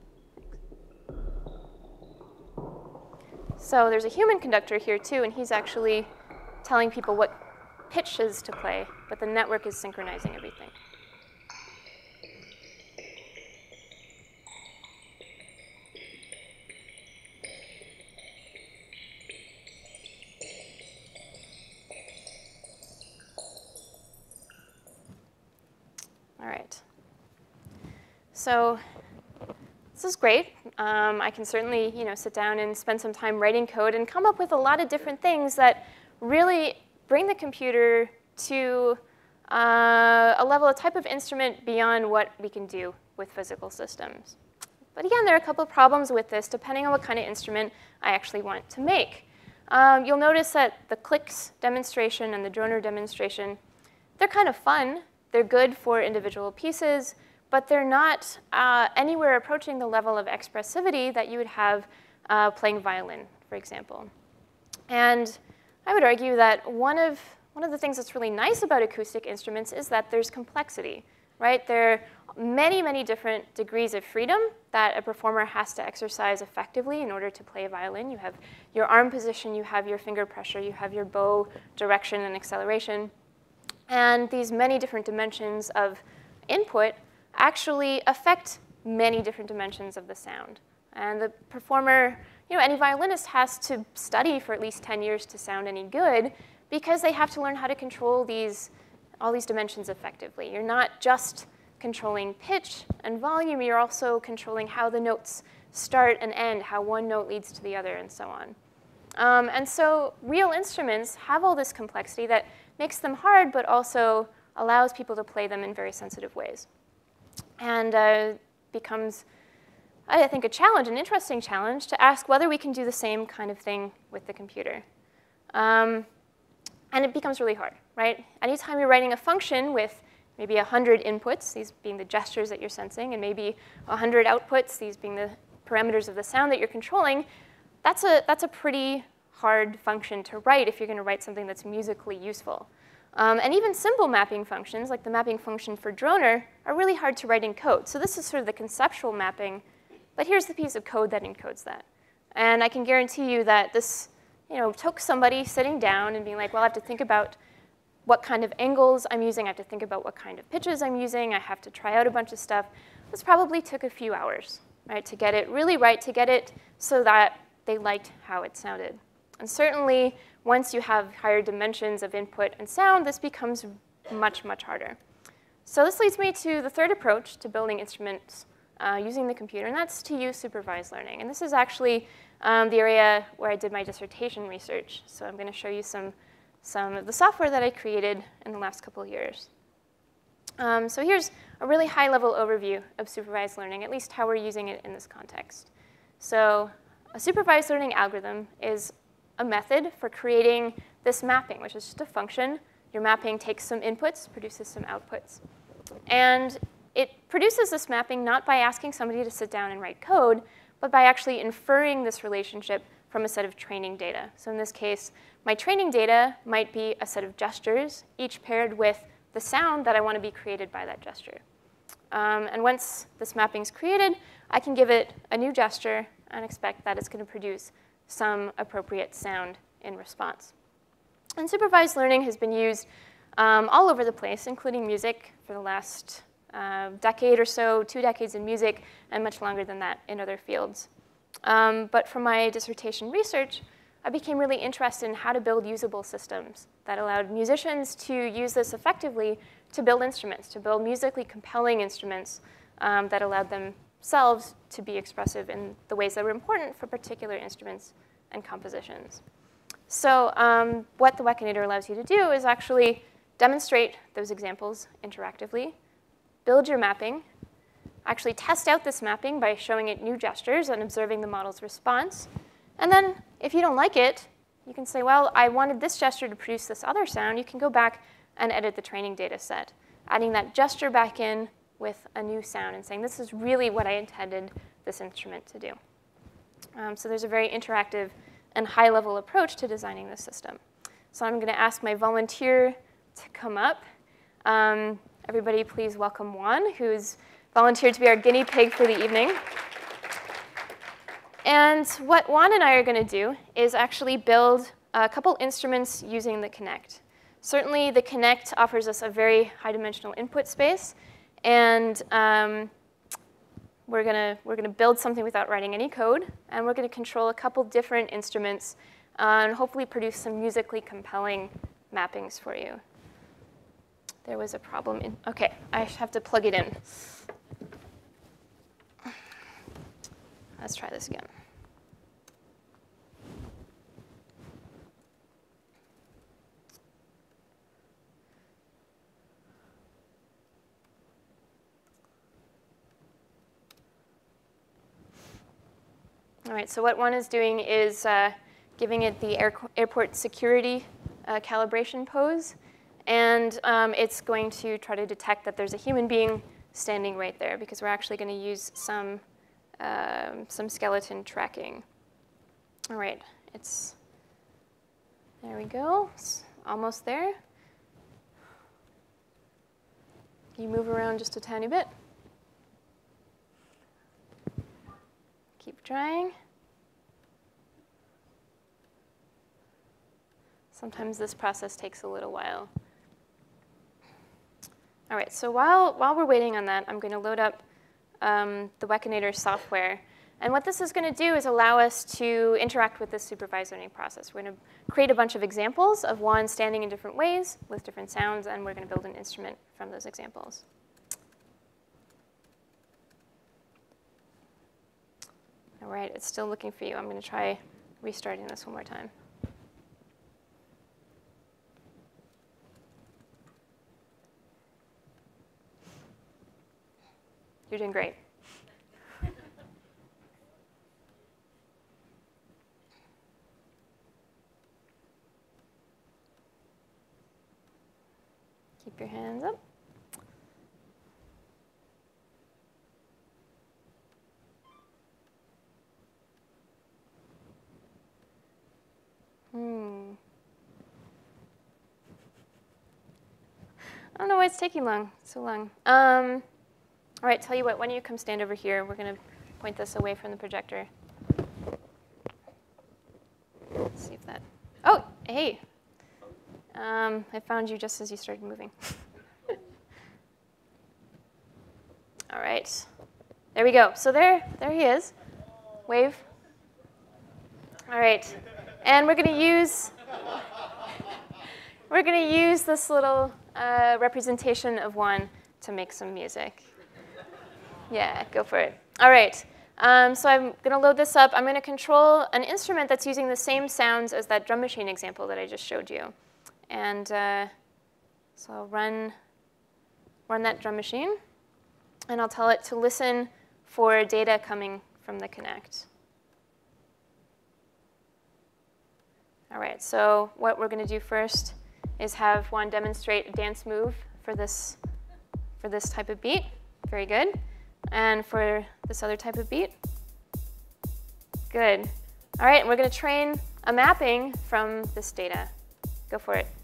[SPEAKER 2] So there's a human conductor here, too, and he's actually telling people what pitches to play, but the network is synchronizing everything. All right. So this is great. Um, I can certainly, you know, sit down and spend some time writing code and come up with a lot of different things that really bring the computer to uh, a level, a type of instrument beyond what we can do with physical systems. But again, there are a couple of problems with this, depending on what kind of instrument I actually want to make. Um, you'll notice that the clicks demonstration and the droner demonstration, they're kind of fun. They're good for individual pieces, but they're not uh, anywhere approaching the level of expressivity that you would have uh, playing violin, for example. And I would argue that one of, one of the things that's really nice about acoustic instruments is that there's complexity, right? There are many, many different degrees of freedom that a performer has to exercise effectively in order to play a violin. You have your arm position, you have your finger pressure, you have your bow direction and acceleration. And these many different dimensions of input actually affect many different dimensions of the sound. And the performer, you know, any violinist has to study for at least ten years to sound any good because they have to learn how to control these, all these dimensions effectively. You're not just controlling pitch and volume, you're also controlling how the notes start and end, how one note leads to the other, and so on. Um, and so real instruments have all this complexity that makes them hard, but also allows people to play them in very sensitive ways. And uh, becomes, I think, a challenge, an interesting challenge, to ask whether we can do the same kind of thing with the computer. Um, and it becomes really hard, right? Anytime you're writing a function with maybe one hundred inputs, these being the gestures that you're sensing, and maybe one hundred outputs, these being the parameters of the sound that you're controlling, that's a, that's a pretty hard function to write if you're going to write something that's musically useful. Um, and even simple mapping functions, like the mapping function for droner, are really hard to write in code. So this is sort of the conceptual mapping, but here's the piece of code that encodes that. And I can guarantee you that this, you know, took somebody sitting down and being like, well, I have to think about what kind of angles I'm using. I have to think about what kind of pitches I'm using. I have to try out a bunch of stuff. This probably took a few hours, right, to get it really right, to get it so that they liked how it sounded. And certainly, once you have higher dimensions of input and sound, this becomes much, much harder. So this leads me to the third approach to building instruments uh, using the computer, and that's to use supervised learning. And this is actually um, the area where I did my dissertation research. So I'm going to show you some, some of the software that I created in the last couple of years. Um, so here's a really high-level overview of supervised learning, at least how we're using it in this context. So a supervised learning algorithm is a method for creating this mapping, which is just a function. Your mapping takes some inputs, produces some outputs. And it produces this mapping not by asking somebody to sit down and write code, but by actually inferring this relationship from a set of training data. So in this case, my training data might be a set of gestures, each paired with the sound that I want to be created by that gesture. Um, and once this mapping is created, I can give it a new gesture and expect that it's going to produce some appropriate sound in response. And supervised learning has been used um, all over the place, including music, for the last uh, decade or so, two decades in music, and much longer than that in other fields. Um, but for my dissertation research, I became really interested in how to build usable systems that allowed musicians to use this effectively to build instruments, to build musically compelling instruments um, that allowed themselves to be expressive in the ways that were important for particular instruments and compositions. So um, what the Wekinator allows you to do is actually demonstrate those examples interactively, build your mapping, actually test out this mapping by showing it new gestures and observing the model's response. And then if you don't like it, you can say, well, I wanted this gesture to produce this other sound. You can go back and edit the training data set, adding that gesture back in with a new sound and saying, this is really what I intended this instrument to do. Um, so there's a very interactive and high-level approach to designing this system. So I'm going to ask my volunteer to come up. Um, everybody please welcome Juan, who's volunteered to be our guinea pig for the evening. And what Juan and I are going to do is actually build a couple instruments using the Connect. Certainly, the Connect offers us a very high-dimensional input space. And um, we're going to we're going to build something without writing any code. And we're going to control a couple different instruments uh, and hopefully produce some musically compelling mappings for you. There was a problem in, OK, I have to plug it in. Let's try this again. All right, so what one is doing is uh, giving it the air airport security uh, calibration pose. And um, it's going to try to detect that there's a human being standing right there, because we're actually going to use some Um, some skeleton tracking. All right, it's, there we go, it's almost there. You move around just a tiny bit. Keep trying. Sometimes this process takes a little while. All right, so while, while we're waiting on that, I'm going to load up Um, the Wekinator software. And what this is going to do is allow us to interact with this supervised learning process. We're going to create a bunch of examples of one standing in different ways with different sounds, and we're going to build an instrument from those examples. All right, it's still looking for you. I'm going to try restarting this one more time. You're doing great. Keep your hands up. Hmm. I don't know why it's taking long, so long. Um, All right, tell you what, why don't you come stand over here? We're going to point this away from the projector. Let's see if that, oh, hey. Um, I found you just as you started moving. All right, there we go. So there, there he is. Wave. All right, and we're going to use, we're going to use this little uh, representation of one to make some music. Yeah, go for it. All right, um, so I'm going to load this up. I'm going to control an instrument that's using the same sounds as that drum machine example that I just showed you. And uh, so I'll run, run that drum machine, and I'll tell it to listen for data coming from the Connect. All right, so what we're going to do first is have Juan demonstrate a dance move for this, for this type of beat. Very good. And for this other type of beat. Good. All right, and we're going to train a mapping from this data. Go for it.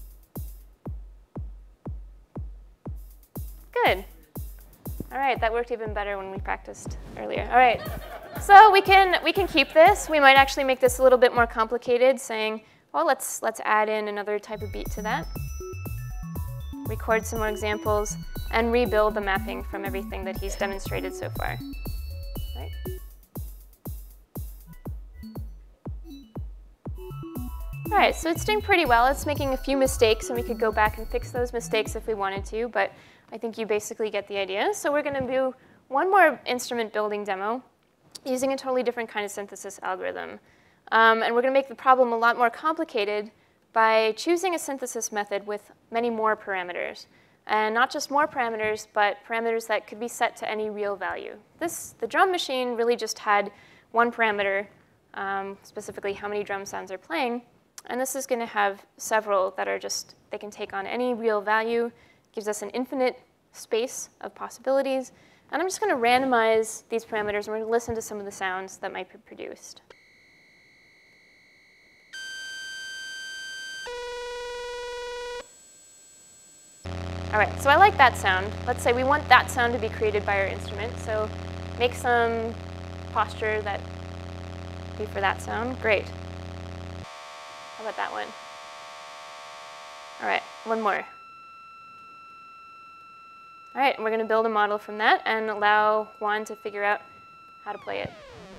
[SPEAKER 2] Good. All right, that worked even better when we practiced earlier. All right, so we can we can keep this. We might actually make this a little bit more complicated, saying, well, let's let's add in another type of beat to that. Record some more examples, and rebuild the mapping from everything that he's demonstrated so far. Right? All right, so it's doing pretty well. It's making a few mistakes, and we could go back and fix those mistakes if we wanted to, but I think you basically get the idea. So we're going to do one more instrument building demo using a totally different kind of synthesis algorithm. Um, and we're going to make the problem a lot more complicated by choosing a synthesis method with many more parameters. And not just more parameters, but parameters that could be set to any real value. This, the drum machine really just had one parameter, um, specifically how many drum sounds are playing. And this is going to have several that are just, they can take on any real value, gives us an infinite space of possibilities. And I'm just going to randomize these parameters, and we're going to listen to some of the sounds that might be produced. All right, so I like that sound. Let's say we want that sound to be created by our instrument. So make some posture that be for that sound. Great. How about that one? All right, one more. All right, and we're going to build a model from that and allow Juan to figure out how to play it.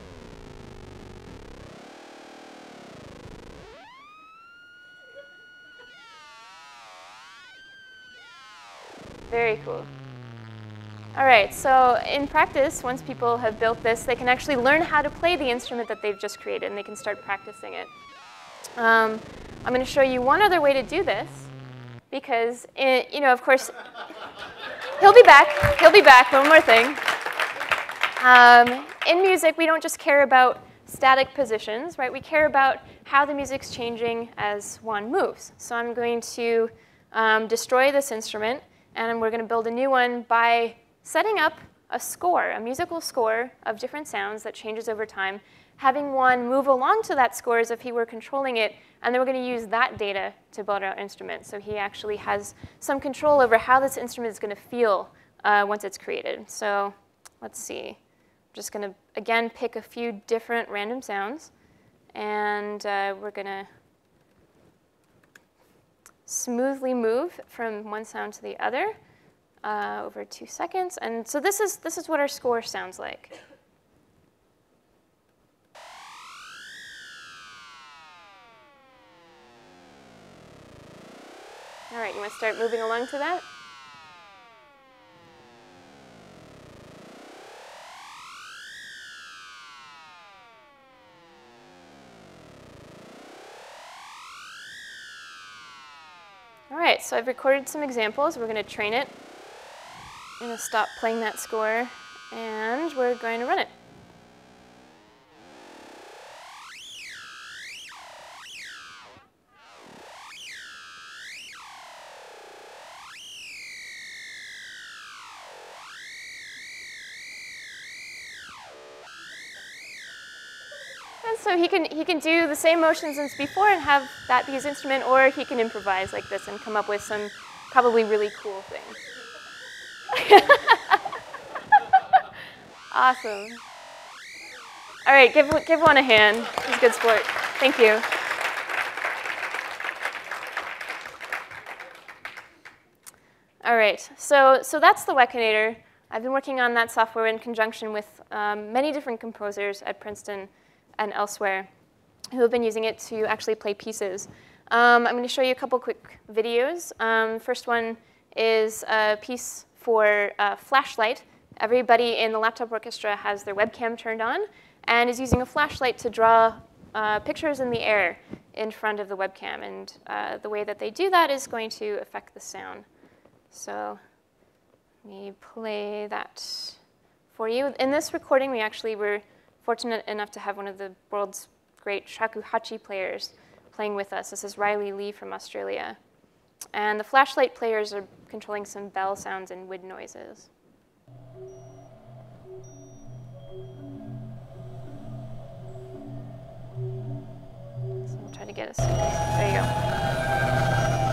[SPEAKER 2] Very cool. All right, so in practice, once people have built this, they can actually learn how to play the instrument that they've just created, and they can start practicing it. Um, I'm going to show you one other way to do this, because, it, you know, of course, he'll be back. He'll be back. One more thing. Um, in music, we don't just care about static positions, right? We care about how the music's changing as one moves. So I'm going to um, destroy this instrument, and we're going to build a new one by setting up a score, a musical score of different sounds that changes over time, having one move along to that score as if he were controlling it, and then we're going to use that data to build our instrument. So he actually has some control over how this instrument is going to feel uh, once it's created. So let's see. I'm just going to, again, pick a few different random sounds, and uh, we're going to smoothly move from one sound to the other uh, over two seconds. And so this is, this is what our score sounds like. All right, you want to start moving along to that? All right, so I've recorded some examples. We're going to train it. I'm going to stop playing that score, and we're going to run it. And so he can, he can do the same motions as before and have that be his instrument, or he can improvise like this and come up with some probably really cool things. Awesome. All right, give, give one a hand. He's a good sport. Thank you. All right, so, so that's the Wekinator. I've been working on that software in conjunction with um, many different composers at Princeton and elsewhere who have been using it to actually play pieces. Um, I'm going to show you a couple quick videos. Um, first one is a piece for uh, flashlight. Everybody in the laptop orchestra has their webcam turned on and is using a flashlight to draw uh, pictures in the air in front of the webcam. And uh, the way that they do that is going to affect the sound. So let me play that for you. In this recording, we actually were fortunate enough to have one of the world's great shakuhachi players playing with us. This is Riley Lee from Australia. And the flashlight players are controlling some bell sounds and wood noises. So we'll try to get us. There you go.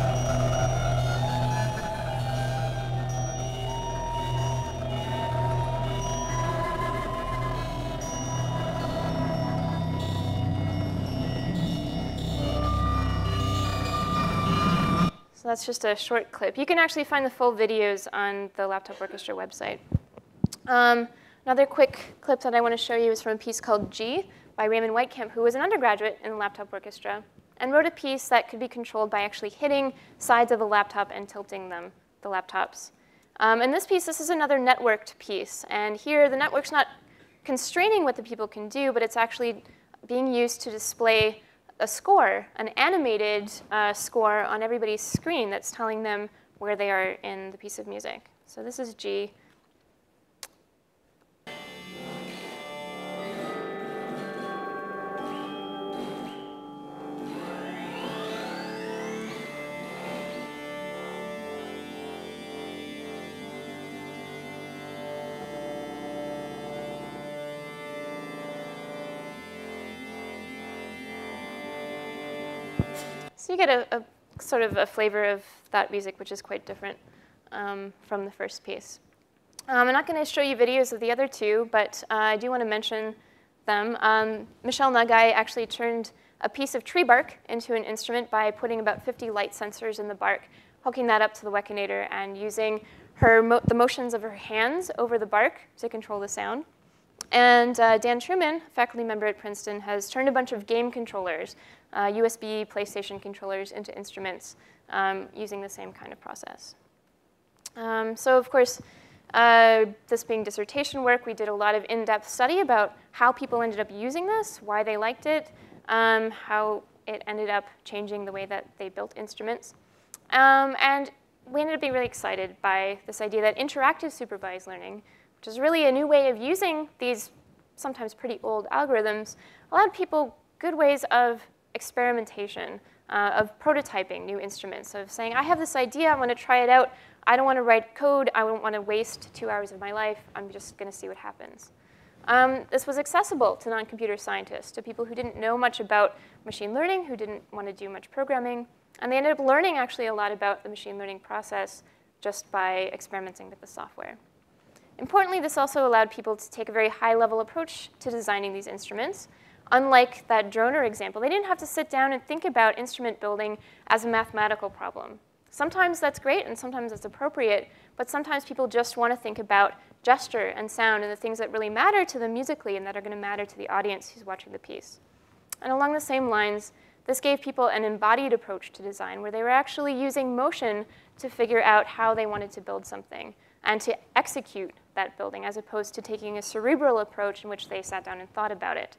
[SPEAKER 2] So that's just a short clip. You can actually find the full videos on the Laptop Orchestra website. Um, another quick clip that I want to show you is from a piece called G by Raymond Whitecamp, who was an undergraduate in the Laptop Orchestra. and wrote a piece that could be controlled by actually hitting sides of the laptop and tilting them, the laptops. Um, and this piece, this is another networked piece. And here, the network's not constraining what the people can do, but it's actually being used to display a score, an animated uh, score on everybody's screen that's telling them where they are in the piece of music. So this is G. So you get a, a sort of a flavor of that music, which is quite different um, from the first piece. Um, I'm not going to show you videos of the other two, but uh, I do want to mention them. Um, Michelle Nugai actually turned a piece of tree bark into an instrument by putting about fifty light sensors in the bark, hooking that up to the Wekinator, and using her mo the motions of her hands over the bark to control the sound. And uh, Dan Truman, a faculty member at Princeton, has turned a bunch of game controllers, uh, U S B PlayStation controllers, into instruments um, using the same kind of process. Um, so of course, uh, this being dissertation work, we did a lot of in-depth study about how people ended up using this, why they liked it, um, how it ended up changing the way that they built instruments. Um, and we ended up being really excited by this idea that interactive supervised learning, which is really a new way of using these sometimes pretty old algorithms, allowed people good ways of experimentation, uh, of prototyping new instruments, of saying, I have this idea, I want to try it out. I don't want to write code. I don't want to waste two hours of my life. I'm just going to see what happens. Um, this was accessible to non-computer scientists, to people who didn't know much about machine learning, who didn't want to do much programming. And they ended up learning actually a lot about the machine learning process just by experimenting with the software. Importantly, this also allowed people to take a very high-level approach to designing these instruments. Unlike that droner example, they didn't have to sit down and think about instrument building as a mathematical problem. Sometimes that's great, and sometimes that's appropriate, but sometimes people just want to think about gesture and sound and the things that really matter to them musically and that are going to matter to the audience who's watching the piece. And along the same lines, this gave people an embodied approach to design where they were actually using motion to figure out how they wanted to build something and to execute that building, as opposed to taking a cerebral approach in which they sat down and thought about it.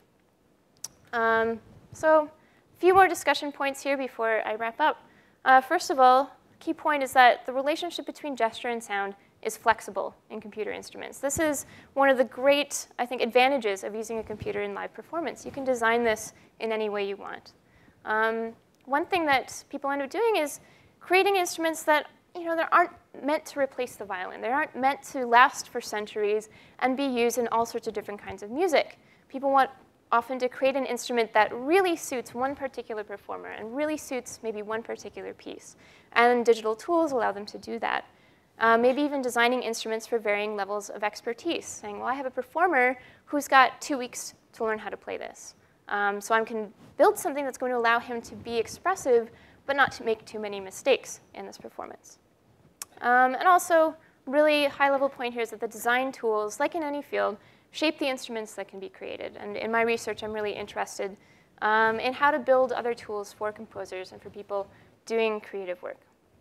[SPEAKER 2] Um, so a few more discussion points here before I wrap up. Uh, first of all, key point is that the relationship between gesture and sound is flexible in computer instruments. This is one of the great, I think, advantages of using a computer in live performance. You can design this in any way you want. Um, one thing that people end up doing is creating instruments that, you know, that aren't meant to replace the violin. They aren't meant to last for centuries and be used in all sorts of different kinds of music. People want often to create an instrument that really suits one particular performer and really suits maybe one particular piece. And digital tools allow them to do that. Uh, maybe even designing instruments for varying levels of expertise, saying, well, I have a performer who's got two weeks to learn how to play this. Um, so I can build something that's going to allow him to be expressive, but not to make too many mistakes in this performance. Um, and also, really high-level point here is that the design tools, like in any field, shape the instruments that can be created. And in my research, I'm really interested um, in how to build other tools for composers and for people doing creative work.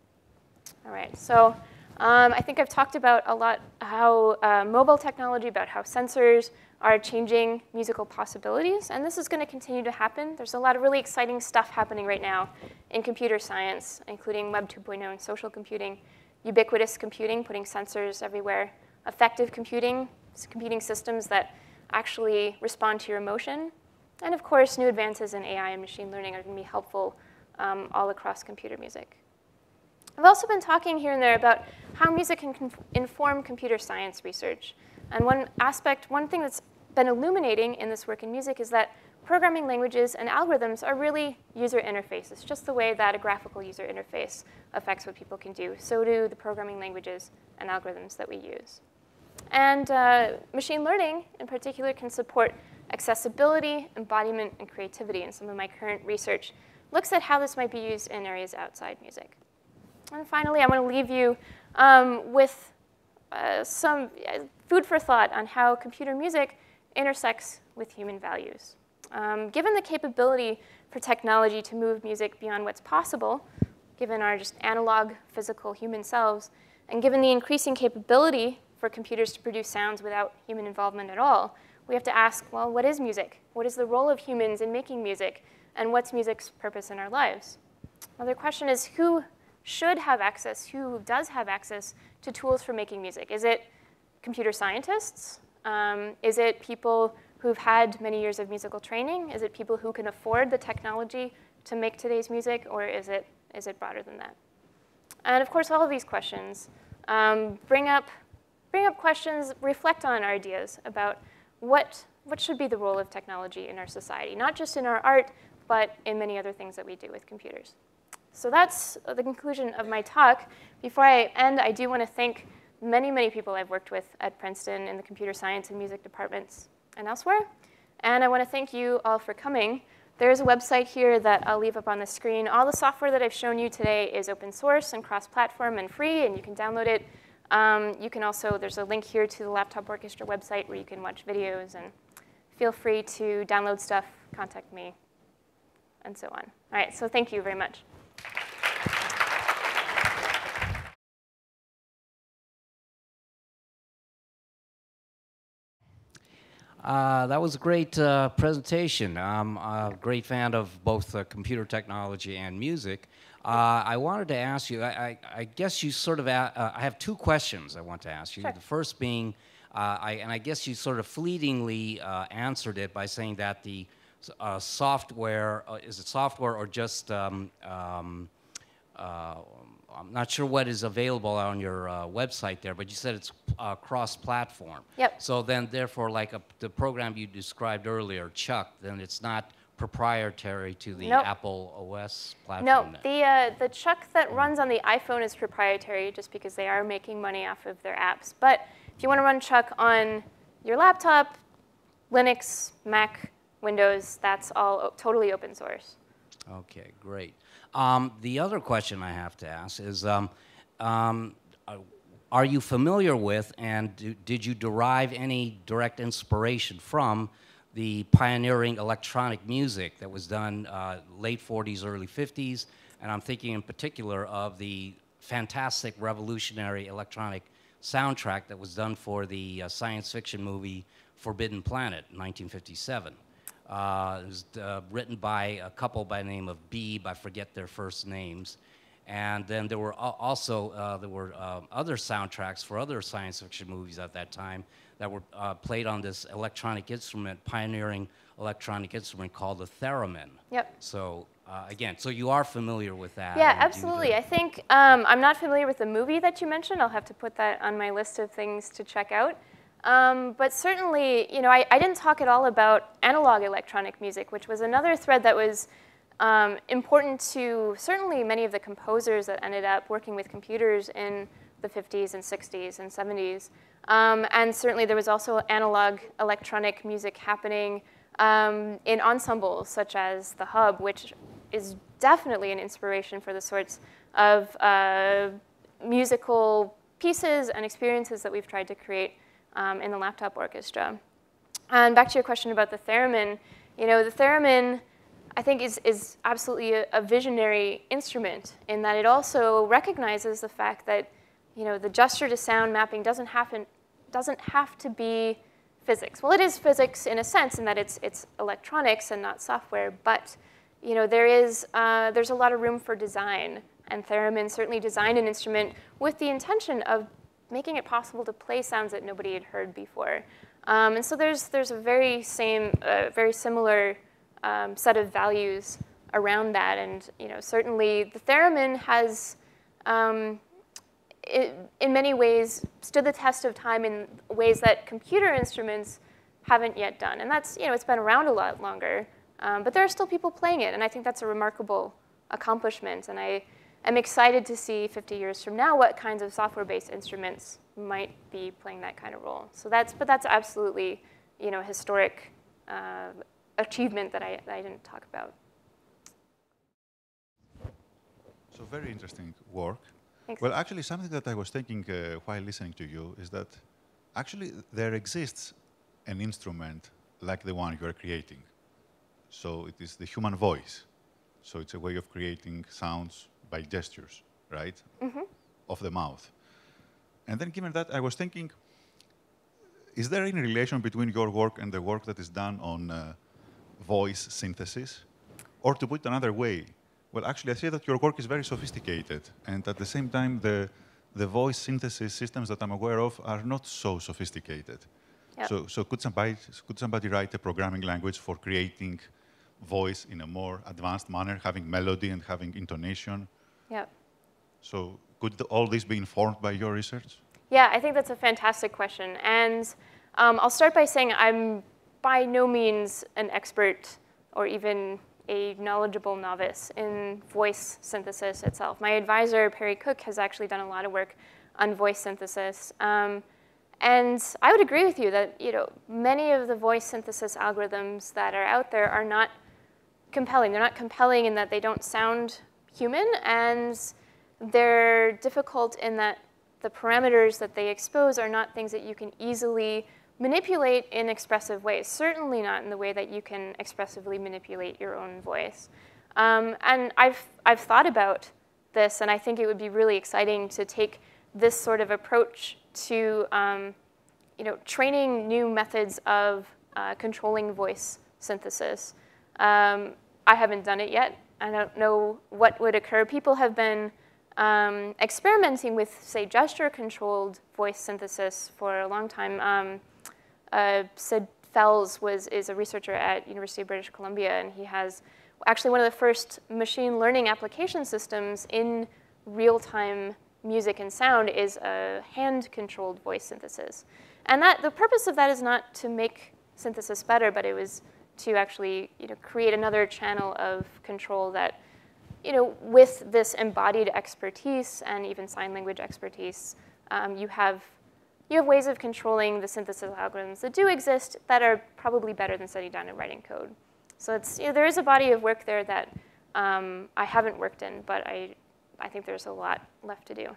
[SPEAKER 2] All right, so um, I think I've talked about a lot how uh, mobile technology, about how sensors are changing musical possibilities. And this is going to continue to happen. There's a lot of really exciting stuff happening right now in computer science, including Web two point oh and social computing, ubiquitous computing, putting sensors everywhere, effective computing, computing systems that actually respond to your emotion. And of course, new advances in A I and machine learning are going to be helpful um, all across computer music. I've also been talking here and there about how music can inform computer science research. And one aspect, one thing that's been illuminating in this work in music is that programming languages and algorithms are really user interfaces, just the way that a graphical user interface affects what people can do. So do the programming languages and algorithms that we use. And uh, machine learning, in particular, can support accessibility, embodiment, and creativity. And some of my current research looks at how this might be used in areas outside music. And finally, I want to leave you um, with uh, some food for thought on how computer music intersects with human values. Um, given the capability for technology to move music beyond what's possible, given our just analog, physical human selves, and given the increasing capability for computers to produce sounds without human involvement at all, we have to ask, well, what is music? What is the role of humans in making music? And what's music's purpose in our lives? Another question is, who should have access, who does have access to tools for making music? Is it computer scientists? Um, is it people who've had many years of musical training? Is it people who can afford the technology to make today's music? Or is it, is it broader than that? And of course, all of these questions um, bring up, bring up questions, reflect on our ideas about what, what should be the role of technology in our society, not just in our art, but in many other things that we do with computers. So that's the conclusion of my talk. Before I end, I do want to thank many, many people I've worked with at Princeton in the computer science and music departments and elsewhere. And I want to thank you all for coming. There's a website here that I'll leave up on the screen. All the software that I've shown you today is open source and cross-platform and free, and you can download it. Um, you can also, there's a link here to the Laptop Orchestra website where you can watch videos, and feel free to download stuff, contact me, and so on. All right, so thank you very much.
[SPEAKER 3] Uh, that was a great uh, presentation. I'm a great fan of both uh, computer technology and music. Uh, I wanted to ask you, I, I, I guess you sort of, a, uh, I have two questions I want to ask you.
[SPEAKER 2] Sure.
[SPEAKER 3] The first being, uh, I, and I guess you sort of fleetingly uh, answered it by saying that the uh, software, uh, is it software or just, um, um, uh, I'm not sure what is available on your uh, website there, but you said it's uh, cross-platform.
[SPEAKER 2] Yep.
[SPEAKER 3] So then, therefore, like a, the program you described earlier, Chuck, then it's not proprietary to the
[SPEAKER 2] Nope.
[SPEAKER 3] Apple O S platform?
[SPEAKER 2] No,
[SPEAKER 3] then?
[SPEAKER 2] the, uh, the Chuck that runs on the iPhone is proprietary just because they are making money off of their apps. But if you want to run Chuck on your laptop, Linux, Mac, Windows, that's all totally open source.
[SPEAKER 3] Okay, great. Um, the other question I have to ask is, um, um, uh, are you familiar with and do, did you derive any direct inspiration from the pioneering electronic music that was done uh, late forties, early fifties? And I'm thinking in particular of the fantastic revolutionary electronic soundtrack that was done for the uh, science fiction movie Forbidden Planet in nineteen fifty-seven. Uh, it was uh, written by a couple by the name of Beebe, I forget their first names. And then there were also uh, there were uh, other soundtracks for other science fiction movies at that time that were uh, played on this electronic instrument, pioneering electronic instrument called the theremin.
[SPEAKER 2] Yep.
[SPEAKER 3] So uh, again, so you are familiar with that?
[SPEAKER 2] Yeah, absolutely. I think um, I'm not familiar with the movie that you mentioned. I'll have to put that on my list of things to check out. Um, but certainly, you know, I, I didn't talk at all about analog electronic music, which was another thread that was um, important to certainly many of the composers that ended up working with computers in the fifties and sixties and seventies. Um, and certainly there was also analog electronic music happening um, in ensembles such as the Hub, which is definitely an inspiration for the sorts of uh, musical pieces and experiences that we've tried to create Um, in the Laptop Orchestra. And back to your question about the theremin, you know, the theremin, I think, is, is absolutely a, a visionary instrument in that it also recognizes the fact that, you know, the gesture to sound mapping doesn't happen, doesn't have to be physics. Well, it is physics in a sense in that it's, it's electronics and not software, but, you know, there is, uh, there's a lot of room for design, and theremin certainly designed an instrument with the intention of making it possible to play sounds that nobody had heard before. Um, and so there's, there's a very same, uh, very similar um, set of values around that. And you know, certainly the theremin has, um, it, in many ways, stood the test of time in ways that computer instruments haven't yet done. And that's, you know, it's been around a lot longer, um, but there are still people playing it. And I think that's a remarkable accomplishment. And I, I'm excited to see fifty years from now what kinds of software-based instruments might be playing that kind of role. So that's, but that's absolutely, you know, a historic uh, achievement that I, that I didn't talk about.
[SPEAKER 4] So very interesting work.
[SPEAKER 2] Thanks.
[SPEAKER 4] Well, actually, something that I was thinking uh, while listening to you is that actually there exists an instrument like the one you are creating. So it is the human voice. So it's a way of creating sounds by gestures, right? Mm-hmm. Of the mouth. And then given that, I was thinking, is there any relation between your work and the work that is done on uh, voice synthesis? Or to put it another way, well, actually, I see that your work is very sophisticated. And at the same time, the, the voice synthesis systems that I'm aware of are not so sophisticated. Yep. So, so could, somebody, could somebody write a programming language for creating voice in a more advanced manner, having melody and having intonation?
[SPEAKER 2] Yep.
[SPEAKER 4] So could the, all this be informed by your research?
[SPEAKER 2] Yeah, I think that's a fantastic question. And um, I'll start by saying I'm by no means an expert or even a knowledgeable novice in voice synthesis itself. My advisor, Perry Cook, has actually done a lot of work on voice synthesis. Um, and I would agree with you that you know, many of the voice synthesis algorithms that are out there are not compelling. They're not compelling in that they don't sound human, and they're difficult in that the parameters that they expose are not things that you can easily manipulate in expressive ways, certainly not in the way that you can expressively manipulate your own voice. Um, and I've, I've thought about this, and I think it would be really exciting to take this sort of approach to um, you know, training new methods of uh, controlling voice synthesis. Um, I haven't done it yet. I don't know what would occur. People have been um, experimenting with, say, gesture-controlled voice synthesis for a long time. Um, uh, Sid Fells was, is a researcher at University of British Columbia, and he has actually one of the first machine learning application systems in real-time music and sound is a hand-controlled voice synthesis. And that, the purpose of that is not to make synthesis better, but it was to actually you know, create another channel of control that, you know, with this embodied expertise and even sign language expertise, um, you have you have ways of controlling the synthesis algorithms that do exist that are probably better than sitting down and writing code. So it's, you know, there is a body of work there that um, I haven't worked in, but I, I think there's a lot left to do.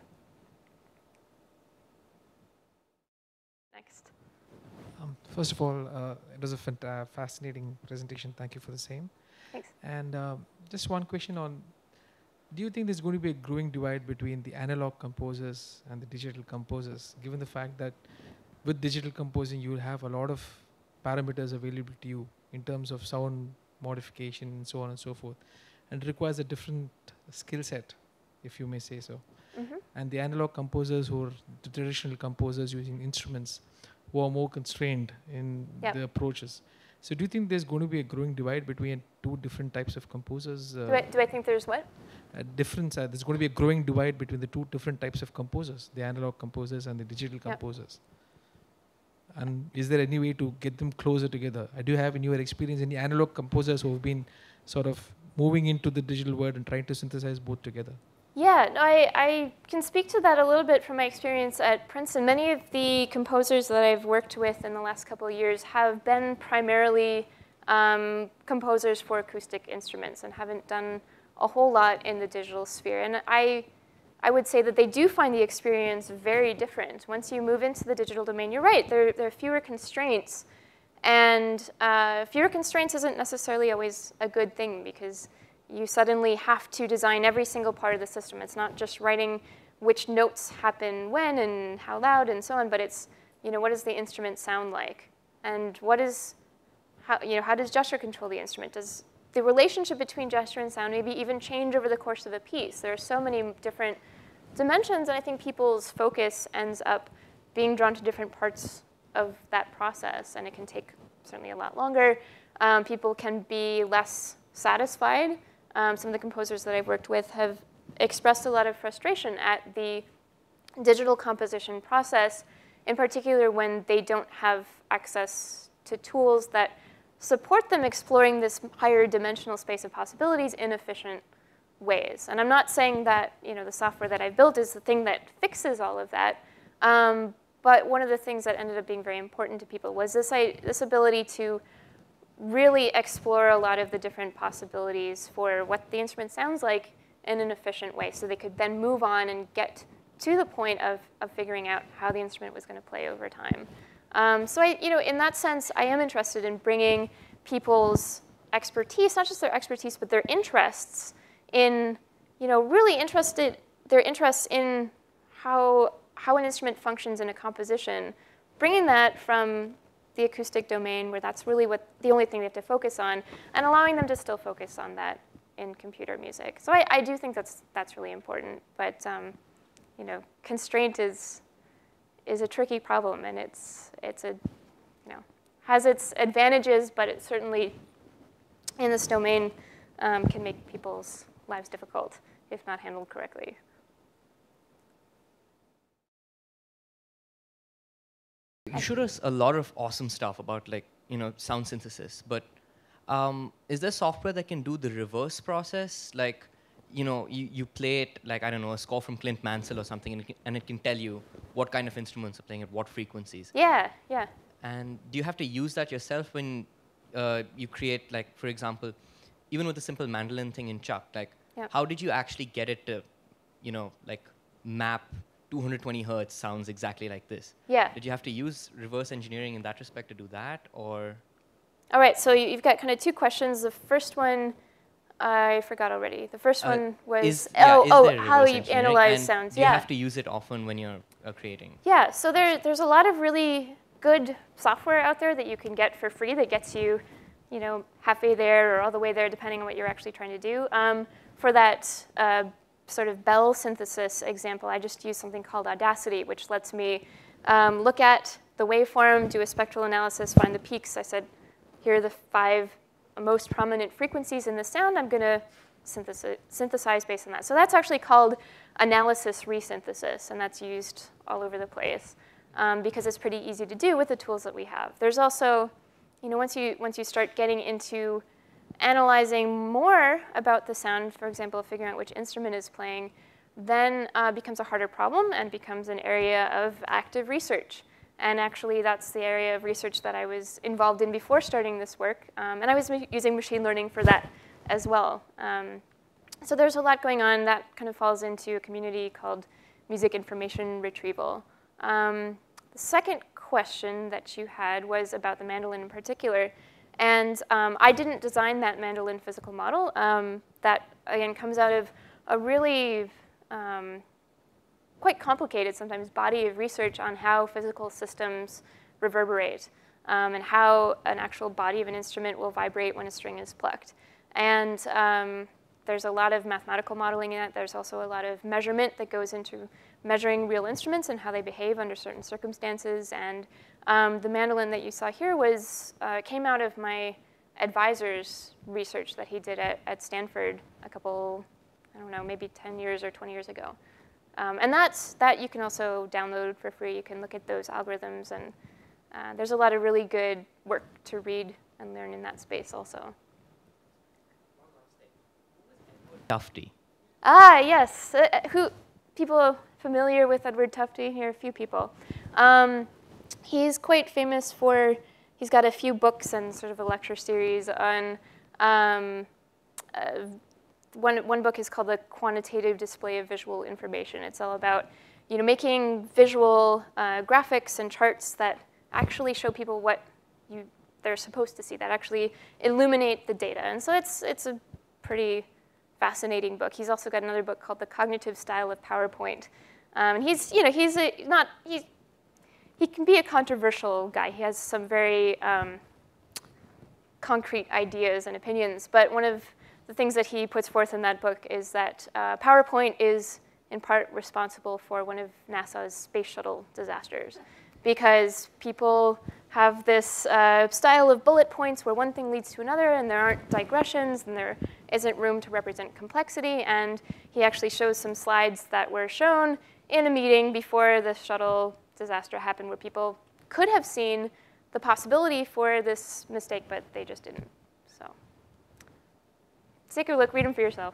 [SPEAKER 2] Next.
[SPEAKER 5] Um, first of all, uh, it was a fant fascinating presentation. Thank you for the same.
[SPEAKER 2] Thanks.
[SPEAKER 5] And um, just one question on, do you think there's going to be a growing divide between the analog composers and the digital composers, given the fact that with digital composing, you will have a lot of parameters available to you in terms of sound modification and so on and so forth, and it requires a different skill set, if you may say so. Mm-hmm. And the analog composers who are the traditional composers using instruments who are more constrained in yep. the approaches. So do you think there's going to be a growing divide between two different types of composers? Uh,
[SPEAKER 2] do, I, do I think there's what?
[SPEAKER 5] A difference. Uh, there's going to be a growing divide between the two different types of composers, the analog composers and the digital yep. composers. And is there any way to get them closer together? I do have in your experience any analog composers who have been sort of moving into the digital world and trying to synthesize both together?
[SPEAKER 2] Yeah, no, I, I can speak to that a little bit from my experience at Princeton. Many of the composers that I've worked with in the last couple of years have been primarily um, composers for acoustic instruments and haven't done a whole lot in the digital sphere. And I, I would say that they do find the experience very different. Once you move into the digital domain, you're right, there, there are fewer constraints. And uh, fewer constraints isn't necessarily always a good thing, because you suddenly have to design every single part of the system. It's not just writing which notes happen when and how loud and so on, but it's, you know, what does the instrument sound like? And what is, how, you know, how does gesture control the instrument? Does the relationship between gesture and sound maybe even change over the course of a piece? There are so many different dimensions, and I think people's focus ends up being drawn to different parts of that process, and it can take certainly a lot longer. Um, people can be less satisfied. Um, some of the composers that I've worked with have expressed a lot of frustration at the digital composition process, in particular when they don't have access to tools that support them exploring this higher dimensional space of possibilities in efficient ways. And I'm not saying that you know, the software that I've built is the thing that fixes all of that, um, but one of the things that ended up being very important to people was this, I, this ability to really explore a lot of the different possibilities for what the instrument sounds like in an efficient way, so they could then move on and get to the point of, of figuring out how the instrument was going to play over time. Um, so I, you know, in that sense, I am interested in bringing people's expertise, not just their expertise, but their interests in, you know, really interested, their interests in how, how an instrument functions in a composition, bringing that from the acoustic domain where that's really what the only thing they have to focus on, and allowing them to still focus on that in computer music. So I, I do think that's, that's really important, but um, you know, constraint is, is a tricky problem, and it's, it's a, you know, has its advantages, but it certainly, in this domain, um, can make people's lives difficult if not handled correctly.
[SPEAKER 6] You showed us a lot of awesome stuff about, like, you know, sound synthesis, but um, is there software that can do the reverse process? Like, you know, you, you play it, like, I don't know, a score from Clint Mansell or something, and it can, and it can tell you what kind of instruments are playing at what frequencies.
[SPEAKER 2] Yeah, yeah.
[SPEAKER 6] And do you have to use that yourself when uh, you create, like, for example, even with the simple mandolin thing in Chuck, like,
[SPEAKER 2] yeah.
[SPEAKER 6] how did you actually get it to, you know, like, map two hundred twenty hertz sounds exactly like this?
[SPEAKER 2] Yeah.
[SPEAKER 6] Did you have to use reverse engineering in that respect to do that, or?
[SPEAKER 2] All right, so you've got kind of two questions. The first one, I forgot already. The first
[SPEAKER 6] uh,
[SPEAKER 2] one was,
[SPEAKER 6] is, yeah,
[SPEAKER 2] oh,
[SPEAKER 6] is
[SPEAKER 2] oh
[SPEAKER 6] there
[SPEAKER 2] how
[SPEAKER 6] reverse
[SPEAKER 2] you
[SPEAKER 6] engineering?
[SPEAKER 2] analyze
[SPEAKER 6] And
[SPEAKER 2] sounds.
[SPEAKER 6] do you
[SPEAKER 2] yeah.
[SPEAKER 6] have to use it often when you're uh, creating?
[SPEAKER 2] Yeah, so there, there's a lot of really good software out there that you can get for free that gets you, you know, halfway there or all the way there, depending on what you're actually trying to do. Um, for that uh, sort of Bell synthesis example, I just used something called Audacity, which lets me um, look at the waveform, do a spectral analysis, find the peaks. I said, here are the five most prominent frequencies in the sound. I'm going to synthesize, synthesize based on that. So that's actually called analysis resynthesis, and that's used all over the place um, because it's pretty easy to do with the tools that we have. There's also, you know, once you, once you start getting into analyzing more about the sound, for example, figuring out which instrument is playing, then uh, becomes a harder problem and becomes an area of active research. And actually, that's the area of research that I was involved in before starting this work. Um, and I was using machine learning for that as well. Um, so there's a lot going on that kind of falls into a community called music information retrieval. Um, the second question that you had was about the mandolin in particular. And um, I didn't design that mandolin physical model. Um, that, again, comes out of a really um, quite complicated, sometimes, body of research on how physical systems reverberate um, and how an actual body of an instrument will vibrate when a string is plucked. And um, there's a lot of mathematical modeling in it. There's also a lot of measurement that goes into measuring real instruments and how they behave under certain circumstances. And um, the mandolin that you saw here was uh, came out of my advisor's research that he did at, at Stanford a couple, I don't know, maybe ten years or twenty years ago. Um, and that's, that you can also download for free. You can look at those algorithms. And uh, there's a lot of really good work to read and learn in that space also.
[SPEAKER 6] Tufte.
[SPEAKER 2] Ah, yes. Uh, who, people familiar with Edward Tufte? Here are a few people. Um, he's quite famous for, he's got a few books and sort of a lecture series on, um, uh, one, one book is called The Quantitative Display of Visual Information. It's all about, you know, making visual uh, graphics and charts that actually show people what you, they're supposed to see, that actually illuminate the data. And so it's, it's a pretty fascinating book. He's also got another book called The Cognitive Style of PowerPoint. Um, and he's, you know, he's a, not, he's, he can be a controversial guy. He has some very um, concrete ideas and opinions. But one of the things that he puts forth in that book is that uh, PowerPoint is in part responsible for one of NASA's space shuttle disasters, because people have this uh, style of bullet points where one thing leads to another, and there aren't digressions, and there isn't room to represent complexity. And he actually shows some slides that were shown in a meeting before the shuttle disaster happened, where people could have seen the possibility for this mistake, but they just didn't. So take a look, read them for yourself.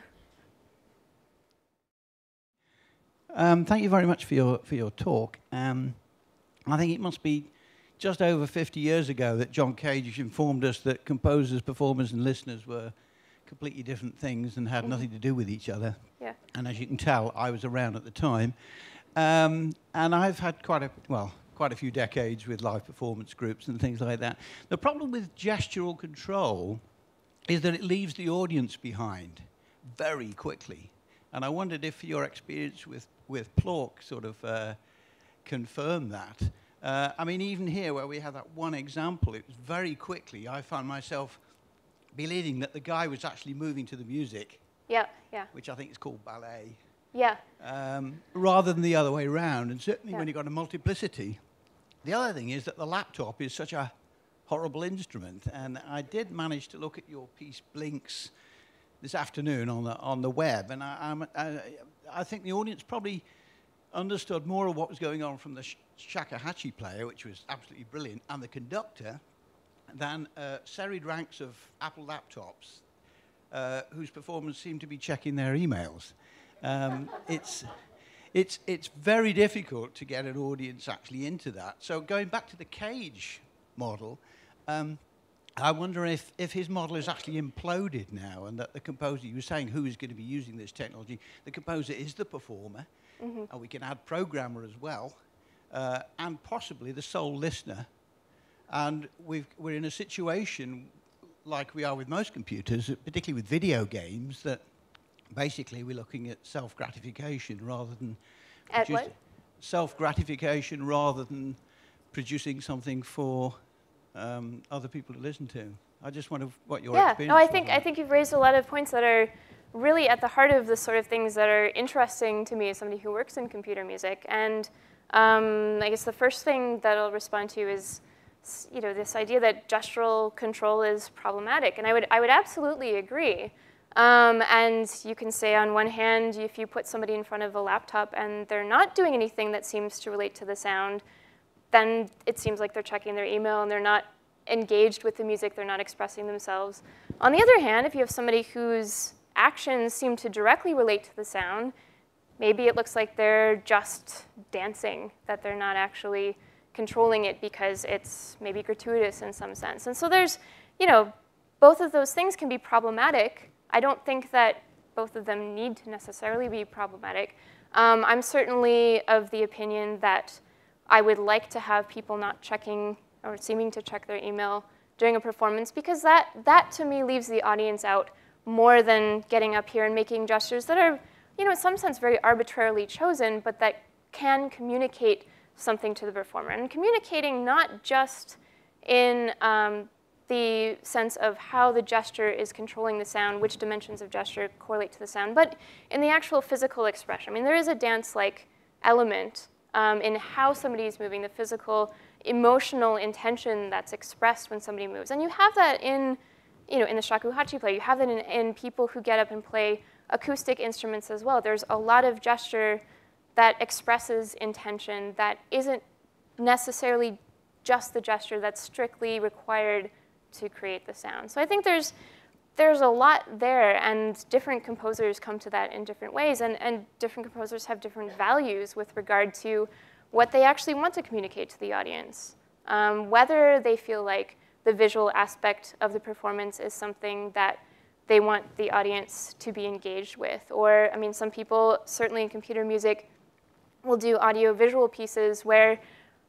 [SPEAKER 7] um, thank you very much for your, for your talk. Um, I think it must be just over fifty years ago that John Cage informed us that composers, performers, and listeners were completely different things and had mm-hmm. nothing to do with each other.
[SPEAKER 2] Yeah.
[SPEAKER 7] And as you can tell, I was around at the time. Um, and I've had quite a, well, quite a few decades with live performance groups and things like that. The problem with gestural control is that it leaves the audience behind very quickly. And I wondered if your experience with, with Plork sort of uh, confirmed that. Uh, I mean, even here where we have that one example, it was very quickly, I found myself believing that the guy was actually moving to the music.
[SPEAKER 2] Yeah, yeah.
[SPEAKER 7] Which I think is called ballet.
[SPEAKER 2] Yeah.
[SPEAKER 7] Um, rather than the other way around. And certainly
[SPEAKER 2] yeah.
[SPEAKER 7] when you've got a multiplicity. The other thing is that the laptop is such a horrible instrument. And I did manage to look at your piece, Blinks, this afternoon on the, on the web. And I, I'm, I, I think the audience probably understood more of what was going on from the sh shakuhachi player, which was absolutely brilliant, and the conductor, than uh, serried ranks of Apple laptops uh, whose performers seem to be checking their emails. Um, it's, it's, it's very difficult to get an audience actually into that. So going back to the Cage model, um, I wonder if, if his model is actually imploded now, and that the composer, you were saying who is going to be using this technology, the composer is the performer, mm-hmm. and we can add programmer as well, uh, and possibly the sole listener. And we've, we're in a situation like we are with most computers, particularly with video games, that basically we're looking at self-gratification rather than...
[SPEAKER 2] At what?
[SPEAKER 7] Self-gratification rather than producing something for um, other people to listen to. I just wonder what your
[SPEAKER 2] yeah.
[SPEAKER 7] experience
[SPEAKER 2] no, I
[SPEAKER 7] was
[SPEAKER 2] think
[SPEAKER 7] like.
[SPEAKER 2] I think you've raised a lot of points that are really at the heart of the sort of things that are interesting to me as somebody who works in computer music. And um, I guess the first thing that I'll respond to is, you know, this idea that gestural control is problematic, and I would I would absolutely agree. Um, and you can say on one hand, if you put somebody in front of a laptop and they're not doing anything that seems to relate to the sound, then it seems like they're checking their email and they're not engaged with the music, they're not expressing themselves. On the other hand, if you have somebody whose actions seem to directly relate to the sound, maybe it looks like they're just dancing, that they're not actually controlling it because it's maybe gratuitous in some sense. And so there's, you know, both of those things can be problematic. I don't think that both of them need to necessarily be problematic. Um, I'm certainly of the opinion that I would like to have people not checking or seeming to check their email during a performance, because that, that to me leaves the audience out more than getting up here and making gestures that are, you know, in some sense very arbitrarily chosen, but that can communicate something to the performer. And communicating not just in um, the sense of how the gesture is controlling the sound, which dimensions of gesture correlate to the sound, but in the actual physical expression. I mean, there is a dance-like element um, in how somebody is moving, the physical, emotional intention that's expressed when somebody moves. And you have that in, you know, in the shakuhachi play. You have that in, in people who get up and play acoustic instruments as well. There's a lot of gesture that expresses intention that isn't necessarily just the gesture that's strictly required to create the sound. So I think there's, there's a lot there, and different composers come to that in different ways, and, and different composers have different values with regard to what they actually want to communicate to the audience. Um, whether they feel like the visual aspect of the performance is something that they want the audience to be engaged with. Or, I mean, some people, certainly in computer music, will do audio-visual pieces where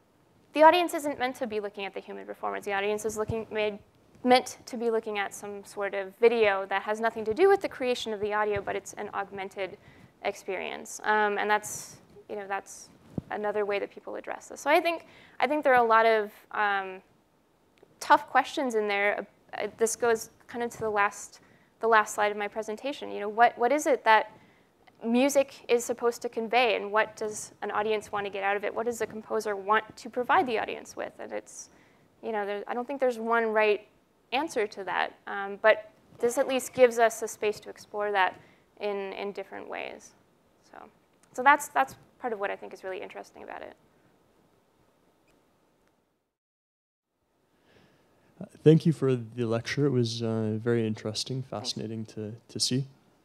[SPEAKER 2] the audience isn't meant to be looking at the human performance. The audience is looking, made, meant to be looking at some sort of video that has nothing to do with the creation of the audio, but it's an augmented experience. Um, and that's, you know, that's another way that people address this. So I think, I think there are a lot of um, tough questions in there. Uh, this goes kind of to the last, the last slide of my presentation. You know, what, what is it that music is supposed to convey, and what does an audience want to get out of it? What does the composer want to provide the audience with? And it's, you know, there, I don't think there's one right answer to that, um, but this at least gives us a space to explore that in, in different ways. So, so that's, that's part of what I think is really interesting about it.
[SPEAKER 8] Uh, thank you for the lecture. It was uh, very interesting, fascinating to, to see.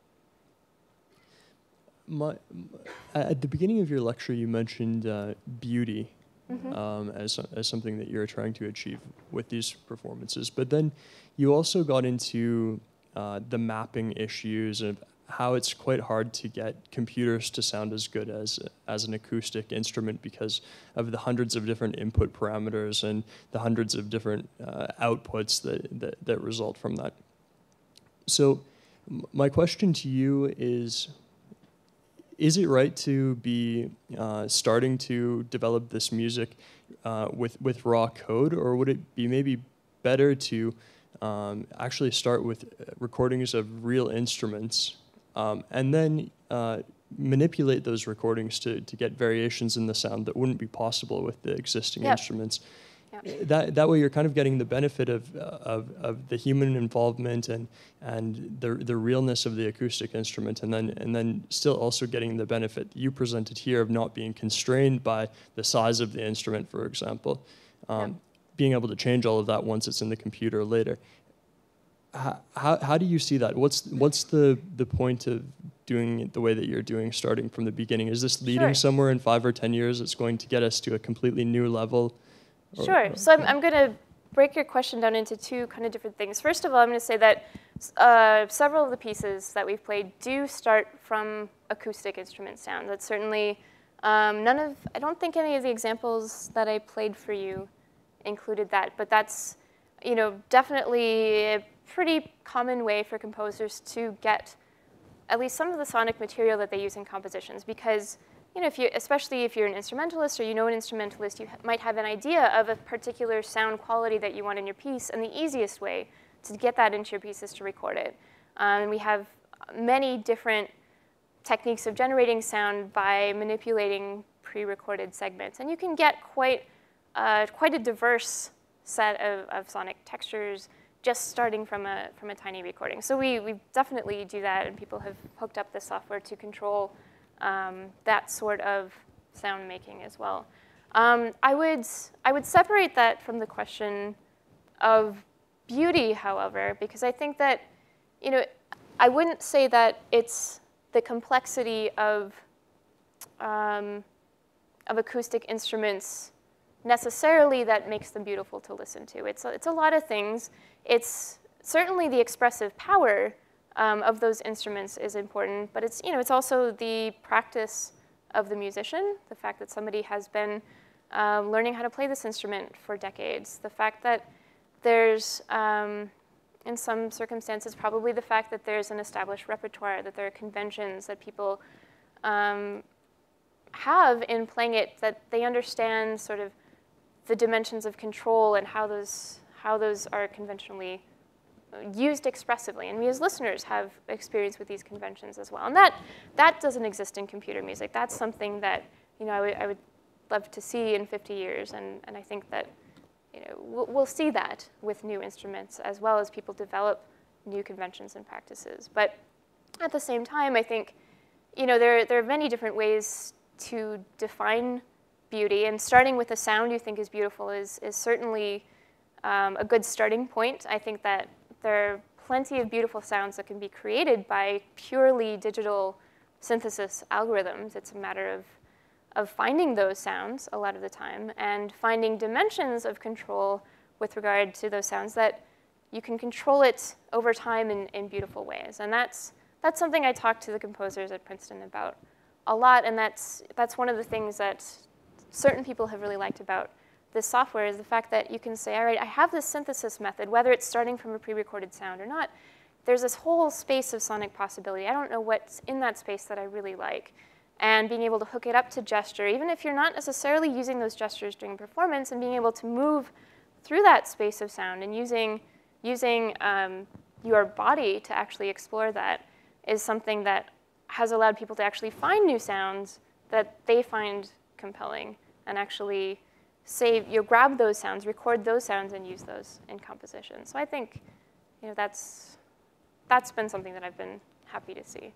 [SPEAKER 8] My, at the beginning of your lecture, you mentioned uh, beauty mm-hmm. um, as, as something that you're trying to achieve with these performances. But then you also got into uh, the mapping issues of how it's quite hard to get computers to sound as good as, as an acoustic instrument because of the hundreds of different input parameters and the hundreds of different uh, outputs that, that, that result from that. so m- my question to you is, is it right to be uh, starting to develop this music uh, with, with raw code, or would it be maybe better to um, actually start with recordings of real instruments um, and then uh, manipulate those recordings to, to get variations in the sound that wouldn't be possible with the existing
[SPEAKER 2] Yep.
[SPEAKER 8] instruments?
[SPEAKER 2] Yep.
[SPEAKER 8] That, that way you're kind of getting the benefit of, uh, of, of the human involvement and, and the, the realness of the acoustic instrument, and then, and then still also getting the benefit you presented here of not being constrained by the size of the instrument, for example. Um,
[SPEAKER 2] Yep.
[SPEAKER 8] Being able to change all of that once it's in the computer later. How, how, how do you see that? What's, what's the, the point of doing it the way that you're doing, starting from the beginning? Is this leading
[SPEAKER 2] Sure.
[SPEAKER 8] somewhere in five or ten years that's going to get us to a completely new level? Or-
[SPEAKER 2] Sure.
[SPEAKER 8] or-
[SPEAKER 2] So I'm, I'm going to break your question down into two kind of different things. First of all, I'm going to say that uh, several of the pieces that we've played do start from acoustic instrument sound. That's certainly um, none of, I don't think any of the examples that I played for you included that, but that's, you know, definitely a pretty common way for composers to get at least some of the sonic material that they use in compositions, because, you know, if you, especially if you're an instrumentalist or you know an instrumentalist, you ha might have an idea of a particular sound quality that you want in your piece, and the easiest way to get that into your piece is to record it. Um, and we have many different techniques of generating sound by manipulating pre-recorded segments, and you can get quite uh, quite a diverse set of, of sonic textures just starting from a from a tiny recording. So we we definitely do that, and people have hooked up the software to control Um, that sort of sound making as well. Um, I would I would separate that from the question of beauty, however, because I think that, you know, I wouldn't say that it's the complexity of um, of acoustic instruments necessarily that makes them beautiful to listen to. It's a, it's a lot of things. It's certainly the expressive power Um, of those instruments is important, but it's, you know, it's also the practice of the musician, the fact that somebody has been um, learning how to play this instrument for decades, the fact that there's, um, in some circumstances, probably the fact that there's an established repertoire, that there are conventions that people um, have in playing it, that they understand sort of the dimensions of control and how those, how those are conventionally used expressively, and we as listeners have experience with these conventions as well. And that that doesn't exist in computer music. That's something that, you know, I would, I would love to see in fifty years, and, and I think that, you know, we'll, we'll see that with new instruments as well as people develop new conventions and practices. But at the same time, I think, you know, there there are many different ways to define beauty, and starting with a sound you think is beautiful is is certainly um, a good starting point. I think that there are plenty of beautiful sounds that can be created by purely digital synthesis algorithms. It's a matter of, of finding those sounds a lot of the time and finding dimensions of control with regard to those sounds that you can control it over time in, in beautiful ways. And that's, that's something I talk to the composers at Princeton about a lot, and that's, that's one of the things that certain people have really liked about this software is the fact that you can say, all right, I have this synthesis method, whether it's starting from a pre-recorded sound or not, there's this whole space of sonic possibility. I don't know what's in that space that I really like. And being able to hook it up to gesture, even if you're not necessarily using those gestures during performance, and being able to move through that space of sound and using, using um, your body to actually explore that is something that has allowed people to actually find new sounds that they find compelling and actually save, you know, grab those sounds, record those sounds, and use those in composition. So I think, you know, that's that's been something that I've been happy to see.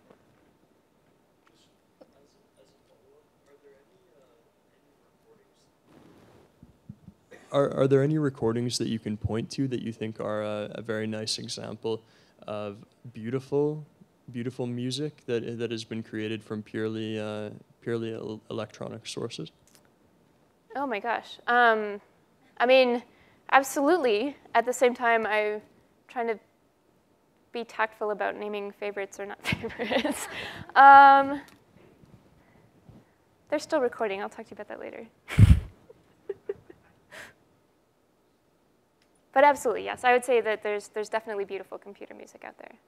[SPEAKER 8] Are, are there any recordings that you can point to that you think are a, a very nice example of beautiful, beautiful music that that has been created from purely uh, purely el electronic sources?
[SPEAKER 2] Oh my gosh. Um, I mean, absolutely. At the same time, I'm trying to be tactful about naming favorites or not favorites. um, they're still recording. I'll talk to you about that later. but absolutely, yes. I would say that there's, there's definitely beautiful computer music out there.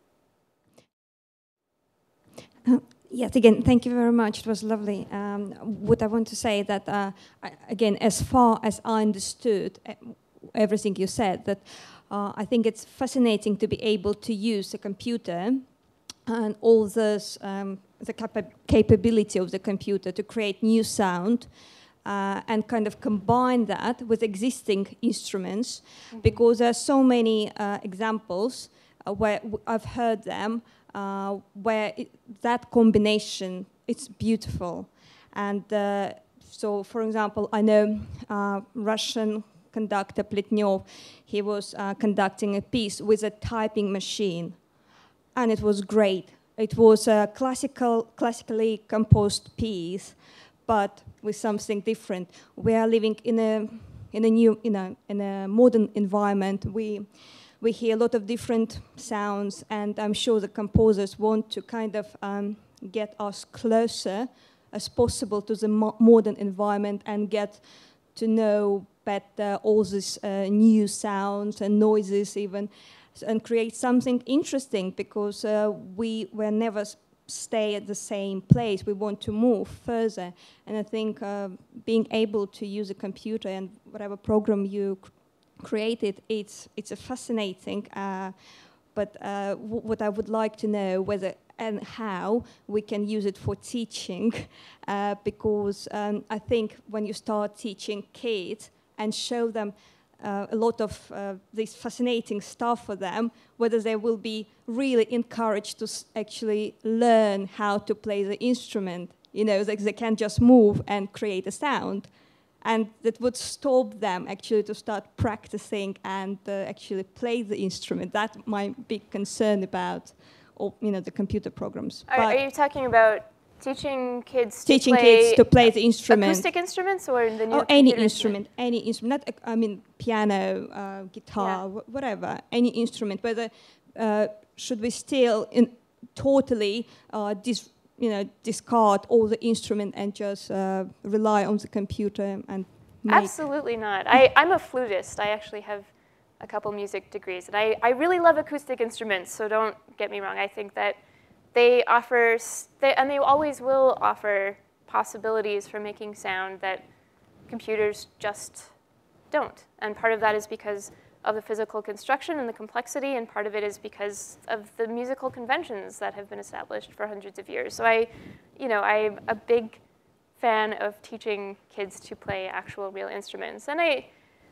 [SPEAKER 9] Uh, yes, again, thank you very much. It was lovely. Um, what I want to say that, uh, I, again, as far as I understood uh, everything you said, that uh, I think it's fascinating to be able to use a computer and all this, um, the capa capability of the computer to create new sound uh, and kind of combine that with existing instruments, mm-hmm. because there are so many uh, examples uh, where w I've heard them, uh, where it, that combination, it's beautiful. And uh, so, for example, I know uh, Russian conductor Pletnyov, he was uh, conducting a piece with a typing machine. And it was great. It was a classical, classically composed piece, but with something different. We are living in a, in a new, in a, in a modern environment. We, we hear a lot of different sounds, and I'm sure the composers want to kind of um, get us closer as possible to the mo modern environment and get to know better all these uh, new sounds and noises even, and create something interesting, because uh, we will never stay at the same place. We want to move further. And I think uh, being able to use a computer and whatever program you cr created, it's, it's a fascinating. Uh, but uh, w what I would like to know whether and how we can use it for teaching, uh, because um, I think when you start teaching kids and show them Uh, a lot of uh, this fascinating stuff for them, whether they will be really encouraged to s actually learn how to play the instrument. You know, they, they can just move and create a sound. And that would stop them actually to start practicing and uh, actually play the instrument. That's my big concern about all, you know, the computer programs.
[SPEAKER 2] Are, are you talking about teaching kids
[SPEAKER 9] teaching
[SPEAKER 2] to play
[SPEAKER 9] kids to play the instrument,
[SPEAKER 2] acoustic instruments, or the new
[SPEAKER 9] oh, any
[SPEAKER 2] instrument?
[SPEAKER 9] instrument, any instrument. Not, I mean, piano, uh, guitar,
[SPEAKER 2] Yeah.
[SPEAKER 9] whatever, any instrument. Whether uh, should we still in totally uh, dis, you know, discard all the instrument and just uh, rely on the computer and make?
[SPEAKER 2] Absolutely not. I, I'm a flutist. I actually have a couple music degrees, and I, I really love acoustic instruments. So don't get me wrong. I think that they offer, they, and they always will offer, possibilities for making sound that computers just don't. And part of that is because of the physical construction and the complexity, and part of it is because of the musical conventions that have been established for hundreds of years. So I, you know, I'm a big fan of teaching kids to play actual real instruments. And I,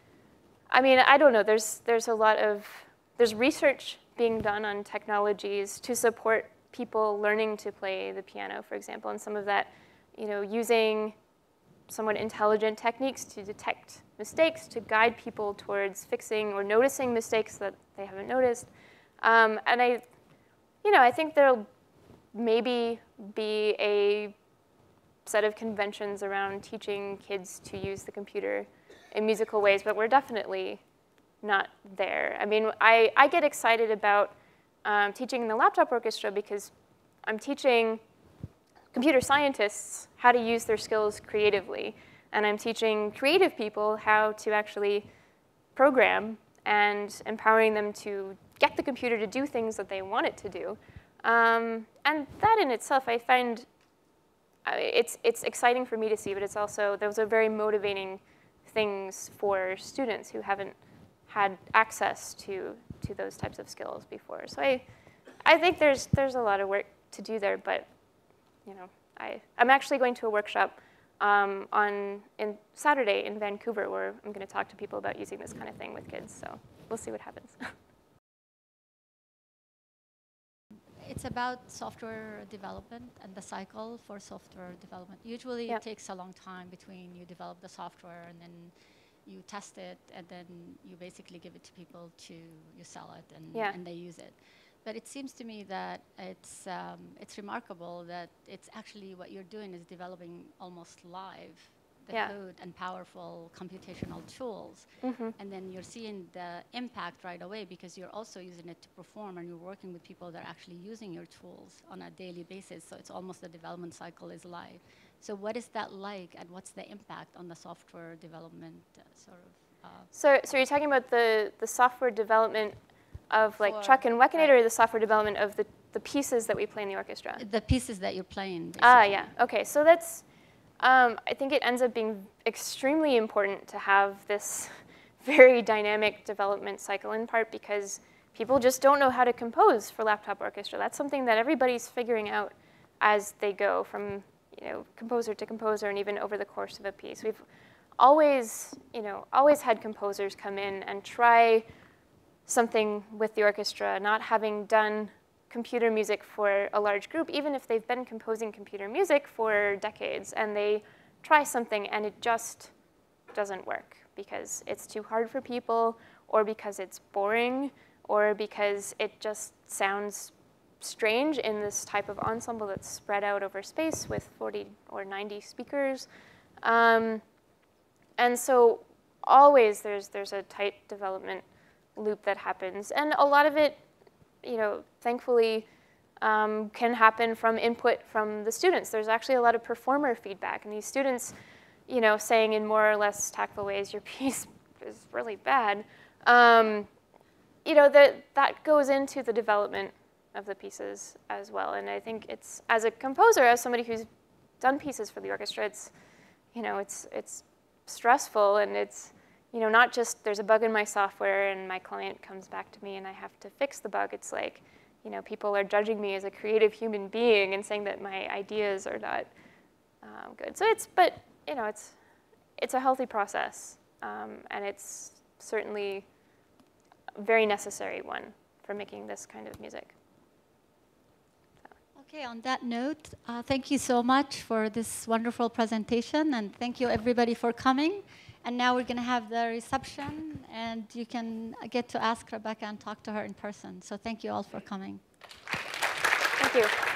[SPEAKER 2] I mean, I don't know, there's, there's a lot of, there's research being done on technologies to support people learning to play the piano, for example, and some of that, you know, using somewhat intelligent techniques to detect mistakes, to guide people towards fixing or noticing mistakes that they haven't noticed. Um, and I, you know, I think there'll maybe be a set of conventions around teaching kids to use the computer in musical ways, but we're definitely not there. I mean, I, I get excited about Um, teaching in the laptop orchestra because I'm teaching computer scientists how to use their skills creatively. And I'm teaching creative people how to actually program and empowering them to get the computer to do things that they want it to do. Um, and that in itself, I find uh, it's, it's exciting for me to see, but it's also, those are very motivating things for students who haven't had access to, to those types of skills before. So I, I think there's, there's a lot of work to do there, but you know, I, I'm actually going to a workshop um, on in Saturday in Vancouver where I'm going to talk to people about using this kind of thing with kids. So we'll see what happens.
[SPEAKER 1] It's about software development and the cycle for software development. Usually
[SPEAKER 2] Yep.
[SPEAKER 1] it takes a long time between you develop the software and then you test it, and then you basically give it to people to, you sell it, and,
[SPEAKER 2] Yeah.
[SPEAKER 1] and they use it. But it seems to me that it's, um, it's remarkable that it's actually what you're doing is developing almost live the
[SPEAKER 2] Yeah.
[SPEAKER 1] code and powerful computational tools.
[SPEAKER 2] Mm-hmm.
[SPEAKER 1] And then you're seeing the impact right away because you're also using it to perform, and you're working with people that are actually using your tools on a daily basis. So it's almost the development cycle is live. So what is that like, and what's the impact on the software development uh, sort of Uh,
[SPEAKER 2] so, so you're talking about the, the software development of like
[SPEAKER 1] For-
[SPEAKER 2] Chuck and Wekinator,
[SPEAKER 1] right.
[SPEAKER 2] or the software development of the, the pieces that we play in the orchestra?
[SPEAKER 1] the pieces that you're playing.
[SPEAKER 2] Ah,
[SPEAKER 1] basically.
[SPEAKER 2] yeah. Okay, so that's, um, I think it ends up being extremely important to have this very dynamic development cycle, in part because people just don't know how to compose for laptop orchestra. That's something that everybody's figuring out as they go from, you know, composer to composer, and even over the course of a piece. We've always, you know, always had composers come in and try something with the orchestra, not having done computer music for a large group, even if they've been composing computer music for decades, and they try something and it just doesn't work because it's too hard for people, or because it's boring, or because it just sounds strange in this type of ensemble that's spread out over space with forty or ninety speakers. Um, and so always there's, there's a tight development loop that happens. And a lot of it, you know, thankfully, um, can happen from input from the students. There's actually a lot of performer feedback, and these students, you know, saying in more or less tactful ways, your piece is really bad. Um, you know, that that goes into the development of the pieces as well. And I think it's, as a composer, as somebody who's done pieces for the orchestra, it's, you know, it's it's stressful, and it's, you know, not just there's a bug in my software and my client comes back to me and I have to fix the bug. It's like, you know, people are judging me as a creative human being and saying that my ideas are not um, good. So it's, but, you know, it's, it's a healthy process, um, and it's certainly a very necessary one for making this kind of music.
[SPEAKER 1] Okay, on that note, uh, thank you so much for this wonderful presentation, and thank you everybody for coming. And now we're going to have the reception, and you can get to ask Rebecca and talk to her in person. So thank you all for coming.
[SPEAKER 2] Thank you.